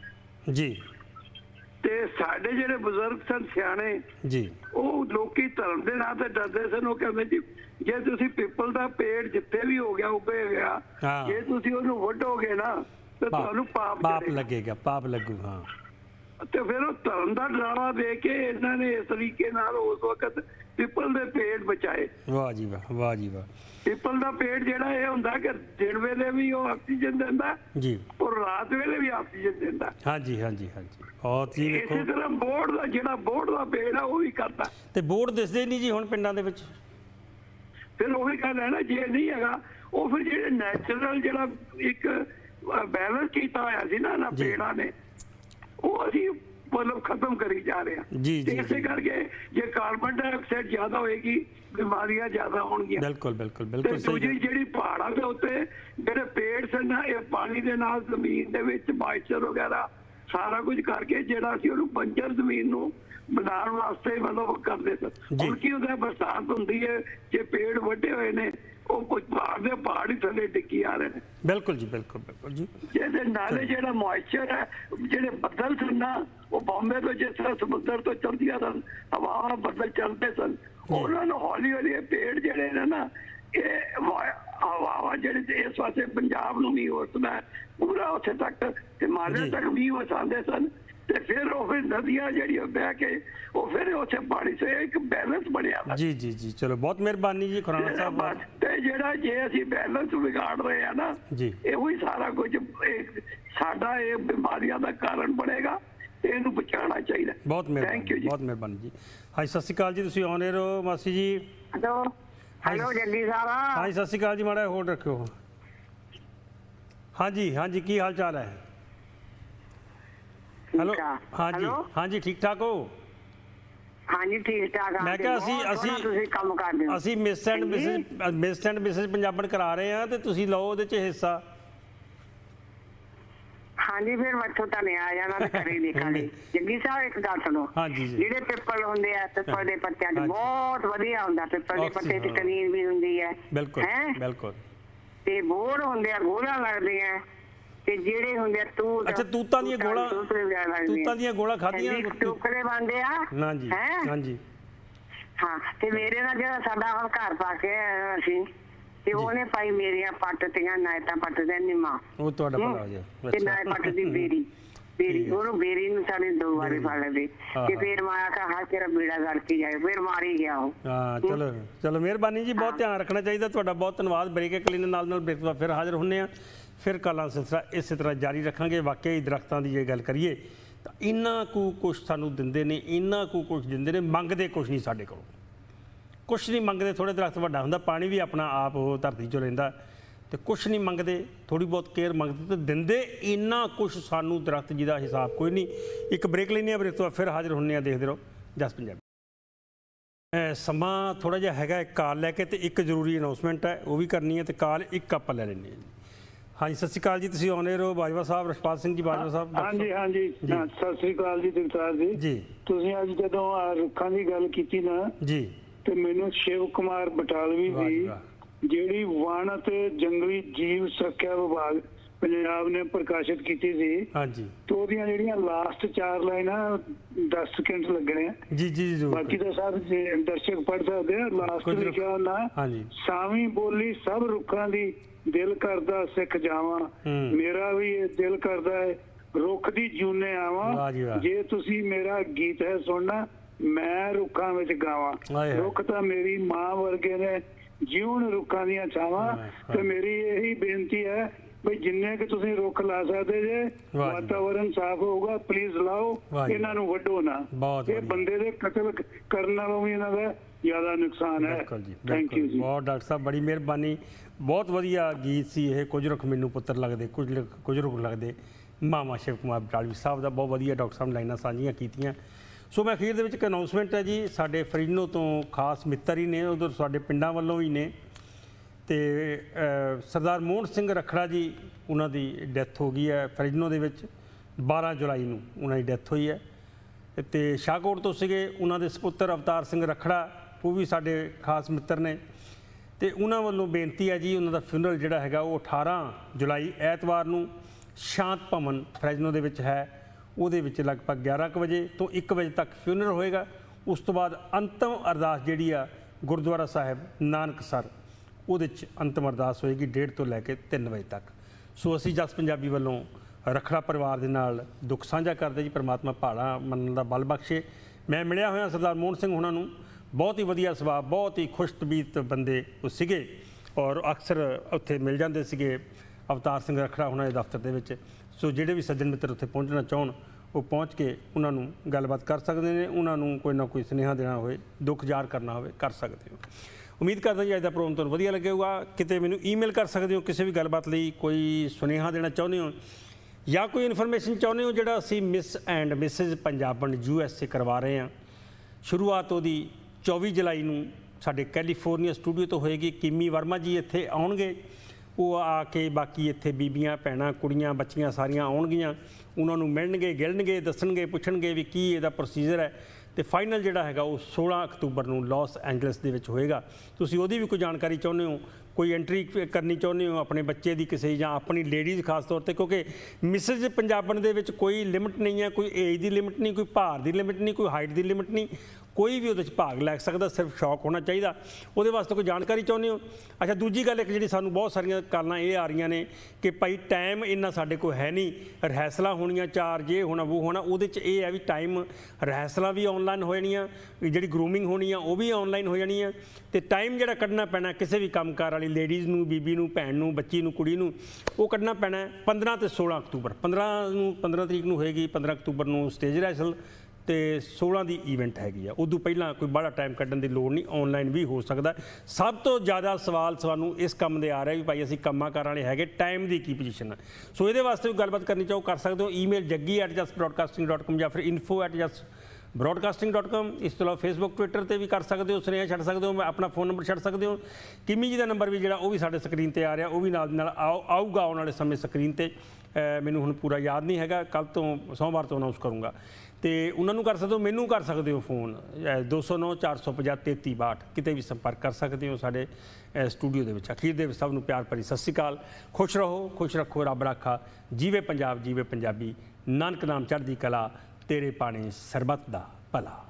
ਜੀ ਤੇ ਸਾਡੇ ਜਿਹੜੇ ਬਜ਼ੁਰਗ ਸਨ ਸਿਆਣੇ ਜੀ ਉਹ ਲੋਕੀ ਧਰਮ ਦੇ ਨਾਂ ਤੇ ਡਰਦੇ ਸਨ। ਉਹ ਕਹਿੰਦੇ ਜੀ ਜੇ ਤੁਸੀਂ ਪਿੱਪਲ ਦਾ ਪੇੜ ਜਿੱਥੇ ਵੀ ਹੋ ਗਿਆ ਉੱਗੇ ਗਿਆ, ਜੇ ਤੁਸੀਂ ਉਹਨੂੰ ਵੱਢੋਗੇ ਨਾ ਤੇ ਤੁਹਾਨੂੰ ਪਾਪ ਪਾਪ ਲੱਗੇਗਾ, ਪਾਪ ਲੱਗੂ। ਹਾਂ ਤੇ ਫਿਰ ਉਹ ਧਰਮ ਦਾ ਡਰਾਵਾ ਦੇ ਕੇ ਇਹਨਾਂ ਨੇ ਇਸ ਤਰੀਕੇ ਨਾਲ ਉਸ ਵਕਤ ਪਿੱਪਲ ਦੇ ਪੇੜ ਬਚਾਏ। ਵਾਹ ਜੀ ਵਾਹ, ਵਾਹ ਜੀ ਵਾਹ। ਪਿੱਪਲ ਦਾ ਪੇੜ ਜਿਹੜਾ ਇਹ ਹੁੰਦਾ ਕਿ ਦਿਨ ਵੇਲੇ ਵੀ ਉਹ ਆਕਸੀਜਨ ਦਿੰਦਾ ਜੀ ਔਰ ਰਾਤ ਵੇਲੇ ਵੀ ਆਕਸੀਜਨ ਦਿੰਦਾ। ਹਾਂਜੀ ਹਾਂਜੀ ਹਾਂਜੀ ਬਹੁਤ ਜੀ। ਇਸੇ ਤਰ੍ਹਾਂ ਬੋਰਡ ਦਾ ਜਿਹੜਾ ਬੋਰਡ ਦਾ ਪੇੜ ਆ ਉਹ ਵੀ ਕਰਦਾ। ਤੇ ਬੋਰਡ ਦਿਸਦੇ ਨਹੀਂ ਜੀ ਹੁਣ ਪਿੰਡਾਂ ਦੇ ਵਿੱਚ। ਫਿਰ ਉਹੀ ਗੱਲ ਹੈ ਨਾ, ਜੇ ਨਹੀਂ ਹੈਗਾ ਉਹ ਫਿਰ ਜਿਹੜੇ ਨੈਚੁਰਲ ਜਿਹੜਾ ਇੱਕ ਬੈਲੈਂਸ ਕੀਤਾ ਹੋਇਆ ਸੀ ਨਾ ਨਾ ਪੇੜਾਂ ਨੇ, ਉਹ ਅਸੀਂ ਮਤਲਬ ਖਤਮ ਕਰੀ ਜਾ ਰਹੇ ਹਾਂ। ਜੀ ਜੀ ਇਸੇ ਕਰਕੇ ਜੇ ਕਾਰਬਨ ਡਾਈਆਕਸਾਈਡ ਜ਼ਿਆਦਾ ਹੋਏਗੀ ਬਿਮਾਰੀਆਂ ਜ਼ਿਆਦਾ ਹੋਣਗੀਆਂ। ਬਿਲਕੁਲ ਬਿਲਕੁਲ ਬਿਲਕੁਲ ਤੇ ਦੂਜੀ ਜਿਹੜੀ ਪਹਾੜਾਂ ਦੇ ਉੱਤੇ ਜਿਹੜੇ ਪੇੜ ਸਨ ਨਾ, ਇਹ ਪਾਣੀ ਦੇ ਨਾਲ ਜ਼ਮੀਨ ਦੇ ਵਿੱਚ ਮਾਇਸਚਰ ਵਗੈਰਾ ਸਾਰਾ ਕੁਝ ਕਰਕੇ ਜਿਹੜਾ ਸੀ ਉਹਨੂੰ ਬੰਜਰ ਜ਼ਮੀਨ ਨੂੰ ਬਣਾਉਣ ਵਾਸਤੇ ਮਤਲਬ ਕਰਦੇ ਸਨ। ਹੁਣ ਕੀ ਹੁੰਦਾ, ਬਰਸਾਤ ਹੁੰਦੀ ਹੈ, ਜੇ ਪੇੜ ਵੱਡੇ ਹੋਏ ਨੇ ਉਹ ਕੁਝ ਪਹਾੜ ਦੇ ਪਹਾੜ ਹੀ ਥੱਲੇ ਡਿੱਗੀ ਆ ਰਹੇ ਨੇ। ਬਿਲਕੁਲ ਜੀ ਬਿਲਕੁਲ ਬਿਲਕੁਲ ਜੀ। ਜਿਹਦੇ ਨਾਲੇ ਜਿਹੜਾ ਮੋਇਸਚਰ ਹੈ, ਜਿਹੜੇ ਬੱਦਲ ਸਨ ਨਾ ਉਹ ਬੰਬੇ ਤੋਂ ਜਿਸ ਤਰ੍ਹਾਂ ਸਮੁੰਦਰ ਤੋਂ ਚਲਦੀਆਂ ਸਨ ਹਵਾਵਾਂ, ਬੱਦਲ ਚੱਲਦੇ ਸਨ, ਉਹਨਾਂ ਨੂੰ ਹੌਲੀ ਹੌਲੀ ਇਹ ਪੇੜ ਜਿਹੜੇ ਨੇ ਨਾ ਇਹ ਹਵਾਵਾਂ ਜਿਹੜੇ ਇਸ ਪਾਸੇ ਪੰਜਾਬ ਨੂੰ ਵੀ ਵਸਣਾ ਪੂਰਾ ਉੱਥੇ ਤੱਕ ਹਿਮਾਲਿਆ ਤੱਕ ਵੀ ਵਸਾਉਂਦੇ ਸਨ। ਤੇ ਫਿਰ ਉਹ ਫਿਰ ਨਦੀਆਂ ਜਿਹੜੀਆਂ ਬਹਿ ਕੇ ਉਹ ਫਿਰ ਉੱਥੇ ਪਾਣੀ ਸੇ ਇੱਕ ਬੈਲੈਂਸ ਬਣਿਆ। ਜੀ ਜੀ ਜੀ ਚਲੋ ਬਹੁਤ ਮਿਹਰਬਾਨੀ ਜੀ ਖੁਰਾਨਾ ਸਾਹਿਬ। ਤੇ ਜਿਹੜਾ ਜੇ ਅਸੀਂ ਬੈਲੈਂਸ ਵਿਗਾੜ ਰਹੇ ਆ ਨਾ ਜੀ, ਇਹੋ ਹੀ ਸਾਰਾ ਕੁਝ ਸਾਡਾ ਇਹ ਬਿਮਾਰੀਆਂ ਦਾ ਕਾਰਨ ਬਣੇਗਾ ਤੇ ਇਹਨੂੰ ਬਚਾਉਣਾ ਚਾਹੀਦਾ। ਬਹੁਤ ਮਿਹਰਬਾਨੀ, ਬਹੁਤ ਮਿਹਰਬਾਨੀ ਜੀ। ਹਾਂਜੀ ਸਤਿ ਸ਼੍ਰੀ ਅਕਾਲ ਜੀ, ਤੁਸੀਂ ਆਉਣੇ ਰਹੋ ਮਾਸੀ ਜੀ। ਹੈਲੋ ਹੈਲੋ ਜੱਗੀ ਸਾਹਿਬ। ਹਾਂਜੀ ਸਤਿ ਸ਼੍ਰੀ ਅਕਾਲ ਜੀ, ਮਾੜਾ ਹੋਲਡ ਰੱਖਿਓ। ਹਾਂਜੀ ਹਾਂਜੀ ਕੀ ਹਾਲ ਚਾਲ ਹੈ? ਹੈਲੋ ਹਾਂਜੀ ਹਾਂਜੀ ਠੀਕ ਠਾਕ ਹੋ? ਹਾਂਜੀ ਠੀਕ ਠਾਕ। ਮੈਂ ਕਿਹਾ ਅਸੀਂ ਅਸੀਂ ਤੁਸੀਂ ਕੰਮ ਕਰਦੇ ਹੋ, ਅਸੀਂ Miss and Mrs Miss and Mrs Punjaban ਕਰਾ ਰਹੇ ਹਾਂ ਤੇ ਤੁਸੀਂ ਲਓ ਉਹਦੇ 'ਚ ਹਿੱਸਾ। ਹਾਂਜੀ ਫਿਰ ਮੈਥੋਂ ਤਾਂ ਨਹੀਂ ਆ ਜਾਣਾ ਤੇ ਕਰੀ ਦੇਖਾਂਗੇ। ਜੱਗੀ ਸਾਹਿਬ ਇੱਕ ਗੱਲ ਸੁਣੋ, ਜਿਹੜੇ ਪਿੱਪਲ ਹੁੰਦੇ ਆ ਪਿੱਪਲ ਦੇ ਪੱਤਿਆਂ 'ਚ ਬਹੁਤ ਵਧੀਆ ਹੁੰਦਾ, ਪਿੱਪਲ ਦੇ ਪੱਤੇ 'ਚ ਕਲੀਨ ਵੀ ਹੁੰਦੀ ਹੈ। ਬਿਲਕੁਲ ਬਿਲਕੁਲ। ਤੇ ਬੋਰ ਹੁੰਦੇ ਆ, ਗੋਲਾਂ ਲੱਗਦੇ ਆ, ਤੇ ਜਿਹੜੇ ਹੁੰਦੇ ਆ ਤੂਤ। ਅੱਛਾ ਤੂਤਾਂ ਦੀਆਂ ਗੋਲਾਂ, ਤੂਤਾਂ ਦੀਆਂ ਗੋਲਾਂ ਖਾਧੀਆਂ? ਟੋਕਰੇ ਬਣਦੇ ਆ। ਹਾਂਜੀ ਹਾਂਜੀ ਹਾਂ। ਤੇ ਮੇਰੇ ਨਾਲ ਜਿਹੜਾ ਸਾਡਾ ਹੁਣ ਘਰ ਪਾ ਕੇ ਅਸੀਂ ਤੇ ਉਹਨੇ ਪਾਈ ਮੇਰੀਆਂ ਪੱਟ ਤੀਆਂ ਨਾਇਤਾਂ ਪੱਟਦੇ ਨਿੰਮਾ, ਉਹ ਤੁਹਾਡਾ ਭਲਾ ਹੋ ਜਾ ਤੇ ਨਾਇ ਪੱਟਦੀ ਬੇਰੀ ਬੇਰੀ ਉਹਨੂੰ ਬੇਰੀ ਨੂੰ ਸਾਡੇ ਦੋ ਵਾਰੀ ਫੜ ਲੈਂਦੇ ਤੇ ਫਿਰ ਮਾਇਆ ਕਾ ਹਰ ਤੇਰਾ ਬੇੜਾ ਕਰਕੇ ਜਾਏ, ਫਿਰ ਮਾਰੀ ਗਿਆ ਉਹ। ਹਾਂ ਚਲੋ ਚਲੋ ਮਿਹਰਬਾਨੀ ਜੀ, ਬਹੁਤ ਧਿਆਨ ਰੱਖਣਾ ਚਾਹੀਦਾ ਤੁਹਾਡਾ। ਬਹੁਤ ਧੰਨਵਾਦ। ਬ੍ਰੇਕ ਕਲੀਨ ਨਾਲ ਨਾਲ ਬ੍ਰੇਕ ਤੋਂ ਫਿਰ ਹਾਜ਼ਰ ਹੁੰਦੇ ਆ, ਫਿਰ ਕਾਲਾਂ ਸਿਲਸਿਲਾ ਇਸੇ ਤਰ੍ਹਾਂ ਜਾਰੀ ਰੱਖਾਂਗੇ। ਵਾਕਈ ਦਰਖਤਾਂ ਦੀ ਜੇ ਗੱਲ ਕਰੀਏ ਤਾਂ ਇੰਨਾ ਕੁ ਕੁਛ ਸਾਨੂੰ ਦਿੰਦੇ ਨੇ, ਇੰਨਾ ਕੁ ਕੁਛ ਦਿੰਦੇ ਨੇ, ਮੰਗਦੇ ਕੁਛ ਨਹੀਂ ਸਾਡੇ ਕੋਲ, ਕੁਛ ਨਹੀਂ ਮੰਗਦੇ। ਥੋੜ੍ਹੇ ਦਰਖਤ ਵੱਡਾ ਹੁੰਦਾ, ਪਾਣੀ ਵੀ ਆਪਣਾ ਆਪ ਉਹ ਧਰਤੀ 'ਚੋਂ ਲੈਂਦਾ ਤੇ ਕੁਛ ਨਹੀਂ ਮੰਗਦੇ, ਥੋੜ੍ਹੀ ਬਹੁਤ ਕੇਅਰ ਮੰਗਦੇ ਤੇ ਦਿੰਦੇ ਇੰਨਾ ਕੁਛ ਸਾਨੂੰ ਦਰਖਤ ਜਿਹਦਾ ਹਿਸਾਬ ਕੋਈ ਨਹੀਂ। ਇੱਕ ਬ੍ਰੇਕ ਲੈਂਦੇ ਹਾਂ, ਬ੍ਰੇਕ ਤੋਂ ਫਿਰ ਹਾਜ਼ਰ ਹੁੰਦੇ ਹਾਂ। ਦੇਖਦੇ ਰਹੋ ਜਸ ਪੰਜਾਬੀ। ਸਮਾਂ ਥੋੜ੍ਹਾ ਜਿਹਾ ਹੈਗਾ ਇੱਕ ਕਾਲ ਲੈ ਕੇ ਤੇ ਇੱਕ ਜ਼ਰੂਰੀ ਅਨਾਊਂਸਮੈਂਟ ਹੈ, ਉਹ ਵੀ ਕਰਨੀ ਹੈ ਤੇ ਕਾਲ ਇੱਕ ਆਪਾਂ ਲੈ ਲੈਂਦੇ ਹਾਂ। ਹਾਂਜੀ ਸਤਿ ਸ਼੍ਰੀ ਅਕਾਲ ਜੀ, ਤੁਸੀਂ ਆਉਣੇ ਰਹੋ। ਬਾਜਵਾ ਸਾਹਿਬ, ਰਸ਼ਪਾਲ ਸਿੰਘ ਜੀ ਬਾਜਵਾ ਸਾਹਿਬ। ਹਾਂਜੀ ਹਾਂਜੀ ਸਤਿ ਸ਼੍ਰੀ ਅਕਾਲ ਜੀ ਦਿਲਤਾਰ ਜੀ। ਜੀ ਤੁਸੀਂ ਅੱਜ ਜਦੋਂ ਰੁੱਖਾਂ ਦੀ ਗੱਲ ਕੀਤੀ ਨਾ ਜੀ ਤੇ ਮੈਨੂੰ ਸ਼ਿਵ ਕੁਮਾਰ ਬਟਾਲਵੀ ਦੀ ਜਿਹੜੀ ਵਣ ਅਤੇ ਜੰਗਲੀ ਜੀਵ ਸੁਰੱਖਿਆ ਵਿਭਾਗ ਪੰਜਾਬ ਨੇ ਪ੍ਰਕਾਸ਼ਿਤ ਕੀਤੀ ਸੀ, ਹਾਂਜੀ, ਤੇ ਉਹਦੀਆਂ ਜਿਹੜੀਆਂ ਲਾਸਟ ਚਾਰ ਲਾਈਨਾਂ ਦਸ ਸਕਿੰਟ ਲੱਗਣੇ ਆ ਜੀ ਜੀ ਜੀ, ਬਾਕੀ ਤਾਂ ਸਭ ਦਰਸ਼ਕ ਪੜ੍ਹ ਸਕਦੇ ਆ। ਲਾਸਟ ਲਿਖਿਆ ਹੁੰਦਾ, ਸਾਵੀਂ ਬੋਲੀ ਸਭ ਰੁੱਖਾਂ ਦੀ, ਦਿਲ ਕਰਦਾ ਸਿੱਖ ਜਾਵਾਂ, ਮੇਰਾ ਵੀ ਇਹ ਦਿਲ ਕਰਦਾ ਹੈ ਰੁੱਖ ਦੀ ਜੂਨੇ ਆਵਾਂ, ਜੇ ਤੁਸੀਂ ਮੇਰਾ ਗੀਤ ਹੈ ਸੁਣਨਾ ਮੈਂ ਰੁੱਖਾਂ ਵਿੱਚ ਗਾਵਾਂ। ਰੁੱਖ ਤਾਂ ਮੇਰੀ ਮਾਂ ਵਰਗੇ ਨੇ, ਜਿਉਣ ਰੁੱਖਾਂ ਦੀਆਂ ਛਾਵਾਂ। ਤੇ ਮੇਰੀ ਇਹੀ ਬੇਨਤੀ ਹੈ ਬਈ ਜਿੰਨੇ ਕਿ ਤੁਸੀਂ ਰੁੱਖ ਲਾ ਸਕਦੇ ਜੇ, ਵਾਤਾਵਰਨ ਸਾਫ਼ ਹੋਊਗਾ, ਪਲੀਜ਼ ਲਾਓ, ਇਹਨਾਂ ਨੂੰ ਵੱਢੋ ਨਾ। ਇਹ ਬੰਦੇ ਦੇ ਕਤਲ ਕਰਨ ਨਾਲੋਂ ਵੀ ਇਹਨਾਂ ਦਾ ਜ਼ਿਆਦਾ ਨੁਕਸਾਨ ਹੈ। ਥੈਂਕ ਯੂ ਜੀ। ਬਹੁਤ ਡਾਕਟਰ ਸਾਹਿਬ ਬੜੀ ਮਿਹਰਬਾਨੀ, ਬਹੁਤ ਵਧੀਆ ਗੀਤ ਸੀ ਇਹ। ਕੁਝ ਰੁੱਖ ਮੈਨੂੰ ਪੁੱਤਰ ਲੱਗਦੇ, ਕੁਝ ਕੁਝ ਰੁੱਖ ਲੱਗਦੇ ਮਾਮਾ। ਸ਼ਿਵ ਕੁਮਾਰ ਬਟਾਲਵੀ ਸਾਹਿਬ ਦਾ ਬਹੁਤ ਵਧੀਆ ਡਾਕਟਰ ਸਾਹਿਬ ਲਾਈਨਾਂ ਸਾਂਝੀਆਂ ਕੀਤੀਆਂ। ਸੋ ਮੈਂ ਅਖੀਰ ਦੇ ਵਿੱਚ ਇੱਕ ਅਨਾਊਂਸਮੈਂਟ ਹੈ ਜੀ, ਸਾਡੇ ਫਰੀਨੋ ਤੋਂ ਖਾਸ ਮਿੱਤਰ ਹੀ ਨੇ, ਉਧਰ ਸਾਡੇ ਪਿੰਡਾਂ ਵੱਲੋਂ ਵੀ ਨੇ। ਤੇ ਸਰਦਾਰ ਮੋਹਨ ਸਿੰਘ ਰਖੜਾ ਜੀ, ਉਹਨਾਂ ਦੀ ਡੈਥ ਹੋ ਗਈ ਹੈ ਫਰੀਨੋ ਦੇ ਵਿੱਚ, ਬਾਰਾਂ ਜੁਲਾਈ ਨੂੰ ਉਹਨਾਂ ਦੀ ਡੈਥ ਹੋਈ ਹੈ। ਤੇ ਸ਼ਾਹਕੋਟ ਤੋਂ ਸੀਗੇ ਉਹਨਾਂ ਦੇ ਸਪੁੱਤਰ ਅਵਤਾਰ ਸਿੰਘ ਰਖੜਾ, ਉਹ ਵੀ ਸਾਡੇ ਖਾਸ ਮਿੱਤਰ ਨੇ। ਤੇ ਉਹਨਾਂ ਵੱਲੋਂ ਬੇਨਤੀ ਹੈ ਜੀ, ਉਹਨਾਂ ਦਾ ਫਿਊਨਰਲ ਜਿਹੜਾ ਹੈਗਾ ਉਹ ਅਠਾਰਾਂ ਜੁਲਾਈ ਐਤਵਾਰ ਨੂੰ ਸ਼ਾਂਤ ਭਵਨ ਫਰੀਨੋ ਦੇ ਵਿੱਚ ਹੈ। ਉਹਦੇ ਵਿੱਚ ਲਗਭਗ ਗਿਆਰਾਂ ਕੁ ਵਜੇ ਤੋਂ ਇੱਕ ਵਜੇ ਤੱਕ ਫਿਊਨਰਲ ਹੋਏਗਾ। ਉਸ ਤੋਂ ਬਾਅਦ ਅੰਤਮ ਅਰਦਾਸ ਜਿਹੜੀ ਆ ਗੁਰਦੁਆਰਾ ਸਾਹਿਬ ਨਾਨਕਸਰ ਉਹਦੇ 'ਚ ਅੰਤਮ ਅਰਦਾਸ ਹੋਏਗੀ ਡੇਢ ਤੋਂ ਲੈ ਕੇ ਤਿੰਨ ਵਜੇ ਤੱਕ। ਸੋ ਅਸੀਂ ਜਸ ਪੰਜਾਬੀ ਵੱਲੋਂ ਰੱਖੜਾ ਪਰਿਵਾਰ ਦੇ ਨਾਲ ਦੁੱਖ ਸਾਂਝਾ ਕਰਦੇ ਜੀ। ਪਰਮਾਤਮਾ ਭਾਣਾ ਮੰਨਣ ਦਾ ਬਲ ਬਖਸ਼ੇ। ਮੈਂ ਮਿਲਿਆ ਹੋਇਆ ਸਰਦਾਰ ਮੋਹਨ ਸਿੰਘ ਉਹਨਾਂ ਨੂੰ, ਬਹੁਤ ਹੀ ਵਧੀਆ ਸੁਭਾਅ, ਬਹੁਤ ਹੀ ਖੁਸ਼ ਤਬੀਅਤ ਬੰਦੇ ਉਹ ਸੀਗੇ ਔਰ ਅਕਸਰ ਉੱਥੇ ਮਿਲ ਜਾਂਦੇ ਸੀਗੇ ਅਵਤਾਰ ਸਿੰਘ ਰੱਖੜਾ ਉਹਨਾਂ ਦੇ ਦਫ਼ਤਰ ਦੇ ਵਿੱਚ। ਸੋ ਜਿਹੜੇ ਵੀ ਸੱਜਣ ਮਿੱਤਰ ਉੱਥੇ ਪਹੁੰਚਣਾ ਚਾਹੁਣ ਉਹ ਪਹੁੰਚ ਕੇ ਉਹਨਾਂ ਨੂੰ ਗੱਲਬਾਤ ਕਰ ਸਕਦੇ ਨੇ। ਉਹਨਾਂ ਨੂੰ ਕੋਈ ਨਾ ਕੋਈ ਸੁਨੇਹਾ ਦੇਣਾ ਹੋਵੇ, ਦੁੱਖ ਜ਼ਾਹਰ ਕਰਨਾ ਹੋਵੇ, ਕਰ ਸਕਦੇ ਹੋ। ਉਮੀਦ ਕਰਦਾ ਜੀ ਅੱਜ ਦਾ ਪ੍ਰੋਗਰਾਮ ਤੁਹਾਨੂੰ ਵਧੀਆ ਲੱਗੇਗਾ। ਕਿਤੇ ਮੈਨੂੰ ਈਮੇਲ ਕਰ ਸਕਦੇ ਹੋ ਕਿਸੇ ਵੀ ਗੱਲਬਾਤ ਲਈ, ਕੋਈ ਸੁਨੇਹਾ ਦੇਣਾ ਚਾਹੁੰਦੇ ਹੋ ਜਾਂ ਕੋਈ ਇਨਫੋਰਮੇਸ਼ਨ ਚਾਹੁੰਦੇ ਹੋ। ਜਿਹੜਾ ਅਸੀਂ Miss and Mrs Punjaban U S A ਕਰਵਾ ਰਹੇ ਹਾਂ, ਸ਼ੁਰੂਆਤ ਉਹਦੀ ਚੌਵੀ ਜੁਲਾਈ ਨੂੰ ਸਾਡੇ ਕੈਲੀਫੋਰਨੀਆ ਸਟੂਡੀਓ ਤੋਂ ਹੋਏਗੀ। ਕਿਮੀ ਵਰਮਾ ਜੀ ਇੱਥੇ ਆਉਣਗੇ, ਉਹ ਆ ਕੇ ਬਾਕੀ ਇੱਥੇ ਬੀਬੀਆਂ ਭੈਣਾਂ ਕੁੜੀਆਂ ਬੱਚੀਆਂ ਸਾਰੀਆਂ ਆਉਣਗੀਆਂ, ਉਹਨਾਂ ਨੂੰ ਮਿਲਣਗੇ ਗਿਲਣਗੇ ਦੱਸਣਗੇ ਪੁੱਛਣਗੇ ਵੀ ਕੀ ਇਹਦਾ ਪ੍ਰੋਸੀਜਰ ਹੈ। ਤੇ ਫਾਈਨਲ ਜਿਹੜਾ ਹੈਗਾ ਉਹ ਸੋਲਾਂ ਅਕਤੂਬਰ ਨੂੰ ਲਾਸ ਐਂਜਲਸ ਦੇ ਵਿੱਚ ਹੋਏਗਾ। ਤੁਸੀਂ ਉਹਦੀ ਵੀ ਕੋਈ ਜਾਣਕਾਰੀ ਚਾਹੁੰਦੇ ਹੋ, ਕੋਈ ਐਂਟਰੀ ਕਰਨੀ ਚਾਹੁੰਦੇ ਹੋ ਆਪਣੇ ਬੱਚੇ ਦੀ ਕਿਸੇ ਜਾਂ ਆਪਣੀ ਲੇਡੀਜ਼ ਖਾਸ ਤੌਰ ਤੇ, ਕਿਉਂਕਿ ਮਿਸਿਜ਼ ਪੰਜਾਬਣ ਦੇ ਵਿੱਚ ਕੋਈ ਲਿਮਿਟ ਨਹੀਂ ਹੈ, ਕੋਈ ਏਜ ਦੀ ਲਿਮਿਟ ਨਹੀਂ, ਕੋਈ ਭਾਰ ਦੀ ਲਿਮਿਟ ਨਹੀਂ, ਕੋਈ ਹਾਈਟ ਦੀ ਲਿਮਿਟ ਨਹੀਂ, ਕੋਈ ਵੀ ਉਹਦੇ 'ਚ ਭਾਗ ਲੈ ਸਕਦਾ, ਸਿਰਫ ਸ਼ੌਕ ਹੋਣਾ ਚਾਹੀਦਾ। ਉਹਦੇ ਵਾਸਤੇ ਕੋਈ ਜਾਣਕਾਰੀ ਚਾਹੁੰਦੇ ਹੋ। ਅੱਛਾ, ਦੂਜੀ ਗੱਲ ਇੱਕ ਜਿਹੜੀ ਸਾਨੂੰ ਬਹੁਤ ਸਾਰੀਆਂ ਕਾਲਾਂ ਇਹ ਆ ਰਹੀਆਂ ਨੇ ਕਿ ਭਾਈ ਟਾਈਮ ਇੰਨਾ ਸਾਡੇ ਕੋਲ ਹੈ ਨਹੀਂ, ਰਿਹਰਸਲਾਂ ਹੋਣੀਆਂ ਚਾਰ ਜੇ ਹੋਣਾ ਉਹ ਹੋਣਾ। ਉਹਦੇ 'ਚ ਇਹ ਹੈ ਵੀ ਟਾਈਮ ਰਿਹਰਸਲਾਂ ਵੀ ਆਨਲਾਈਨ ਹੋ ਜਾਣੀਆਂ, ਜਿਹੜੀ ਗਰੂਮਿੰਗ ਹੋਣੀ ਆ ਉਹ ਵੀ ਆਨਲਾਈਨ ਹੋ ਜਾਣੀ ਆ। ਅਤੇ ਟਾਈਮ ਜਿਹੜਾ ਕੱਢਣਾ ਪੈਣਾ ਕਿਸੇ ਵੀ ਕੰਮਕਾਰ ਵਾਲੀ ਲੇਡੀਜ਼ ਨੂੰ, ਬੀਬੀ ਨੂੰ, ਭੈਣ ਨੂੰ, ਬੱਚੀ ਨੂੰ, ਕੁੜੀ ਨੂੰ, ਉਹ ਕੱਢਣਾ ਪੈਣਾ ਪੰਦਰਾਂ ਅਤੇ ਸੋਲਾਂ ਅਕਤੂਬਰ। ਪੰਦਰਾਂ ਨੂੰ ਪੰਦਰਾਂ ਤਰੀਕ ਨੂੰ ਹੋਏਗੀ, ਪੰਦਰਾਂ ਅਕਤੂਬਰ ਨੂੰ ਸਟੇਜ ਰਿਹਰਸਲ ਅਤੇ ਸੋਲਾਂ ਦੀ ਈਵੈਂਟ ਹੈਗੀ ਆ। ਉਦੋਂ ਪਹਿਲਾਂ ਕੋਈ ਬੜਾ ਟਾਈਮ ਕੱਢਣ ਦੀ ਲੋੜ ਨਹੀਂ, ਆਨਲਾਈਨ ਵੀ ਹੋ ਸਕਦਾ। ਸਭ ਤੋਂ ਜ਼ਿਆਦਾ ਸਵਾਲ ਸਾਨੂੰ ਇਸ ਕੰਮ ਦੇ ਆ ਰਿਹਾ ਵੀ ਭਾਈ ਅਸੀਂ ਕੰਮਾਂ ਕਾਰਾਂ ਵਾਲੇ ਹੈਗੇ, ਟਾਈਮ ਦੀ ਕੀ ਪੋਜੀਸ਼ਨ ਹੈ। ਸੋ ਇਹਦੇ ਵਾਸਤੇ ਵੀ ਗੱਲਬਾਤ ਕਰਨੀ ਚਾਹੋ ਕਰ ਸਕਦੇ ਹੋ। Email Jaggi at Jas broadcasting dot com ਜਾਂ ਫਿਰ info at Jas broadcasting dot com. ਇਸ ਤੋਂ ਇਲਾਵਾ ਫੇਸਬੁੱਕ ਟਵਿੱਟਰ 'ਤੇ ਵੀ ਕਰ ਸਕਦੇ ਹੋ, ਸੁਨੇਹਾ ਛੱਡ ਸਕਦੇ ਹੋ, ਮੈਂ ਆਪਣਾ ਫੋਨ ਨੰਬਰ ਛੱਡ ਸਕਦੇ ਹੋ। ਕਿਮੀ ਜੀ ਦਾ ਨੰਬਰ ਵੀ ਜਿਹੜਾ ਉਹ ਵੀ ਸਾਡੇ ਸਕਰੀਨ 'ਤੇ ਆ ਰਿਹਾ, ਉਹ ਵੀ ਨਾਲ ਦੀ ਨਾਲ ਆਓ ਆਊਗਾ ਆਉਣ ਵਾਲੇ ਸਮੇਂ ਸਕਰੀਨ 'ਤੇ। ਮੈਨੂੰ ਹੁਣ ਪੂਰਾ ਯਾਦ ਨਹੀਂ ਹੈਗਾ, ਕੱਲ੍ਹ ਤੋਂ ਸੋਮਵਾਰ ਤੋਂ ਅਨਾਊਂਸ ਕਰੂੰਗਾ। ਅਤੇ ਉਹਨਾਂ ਨੂੰ ਕਰ ਸਕਦੇ ਹੋ, ਮੈਨੂੰ ਕਰ ਸਕਦੇ ਹੋ ਫੋਨ ਦੋ ਸੌ ਨੌ ਚਾਰ ਸੌ ਪੰਜਾਹ ਤੇਤੀ ਬਾਹਠ, ਕਿਤੇ ਵੀ ਸੰਪਰਕ ਕਰ ਸਕਦੇ ਹੋ ਸਾਡੇ ਸਟੂਡੀਓ ਦੇ ਵਿੱਚ। ਅਖੀਰ ਦੇ ਵਿੱਚ ਸਭ ਨੂੰ ਪਿਆਰ ਭਰੀ ਸਤਿ ਸ਼੍ਰੀ ਅਕਾਲ। ਖੁਸ਼ ਰਹੋ, ਖੁਸ਼ ਰੱਖੋ, ਰੱਬ ਰਾਖਾ। ਜੀਵੇ ਪੰਜਾਬ, ਜੀਵੇ ਪੰਜਾਬੀ। ਨਾਨਕ ਨਾਮ ਚੜ੍ਹਦੀ ਕਲਾ, ਤੇਰੇ ਪਾਣੀ ਸਰਬੱਤ ਦਾ ਭਲਾ।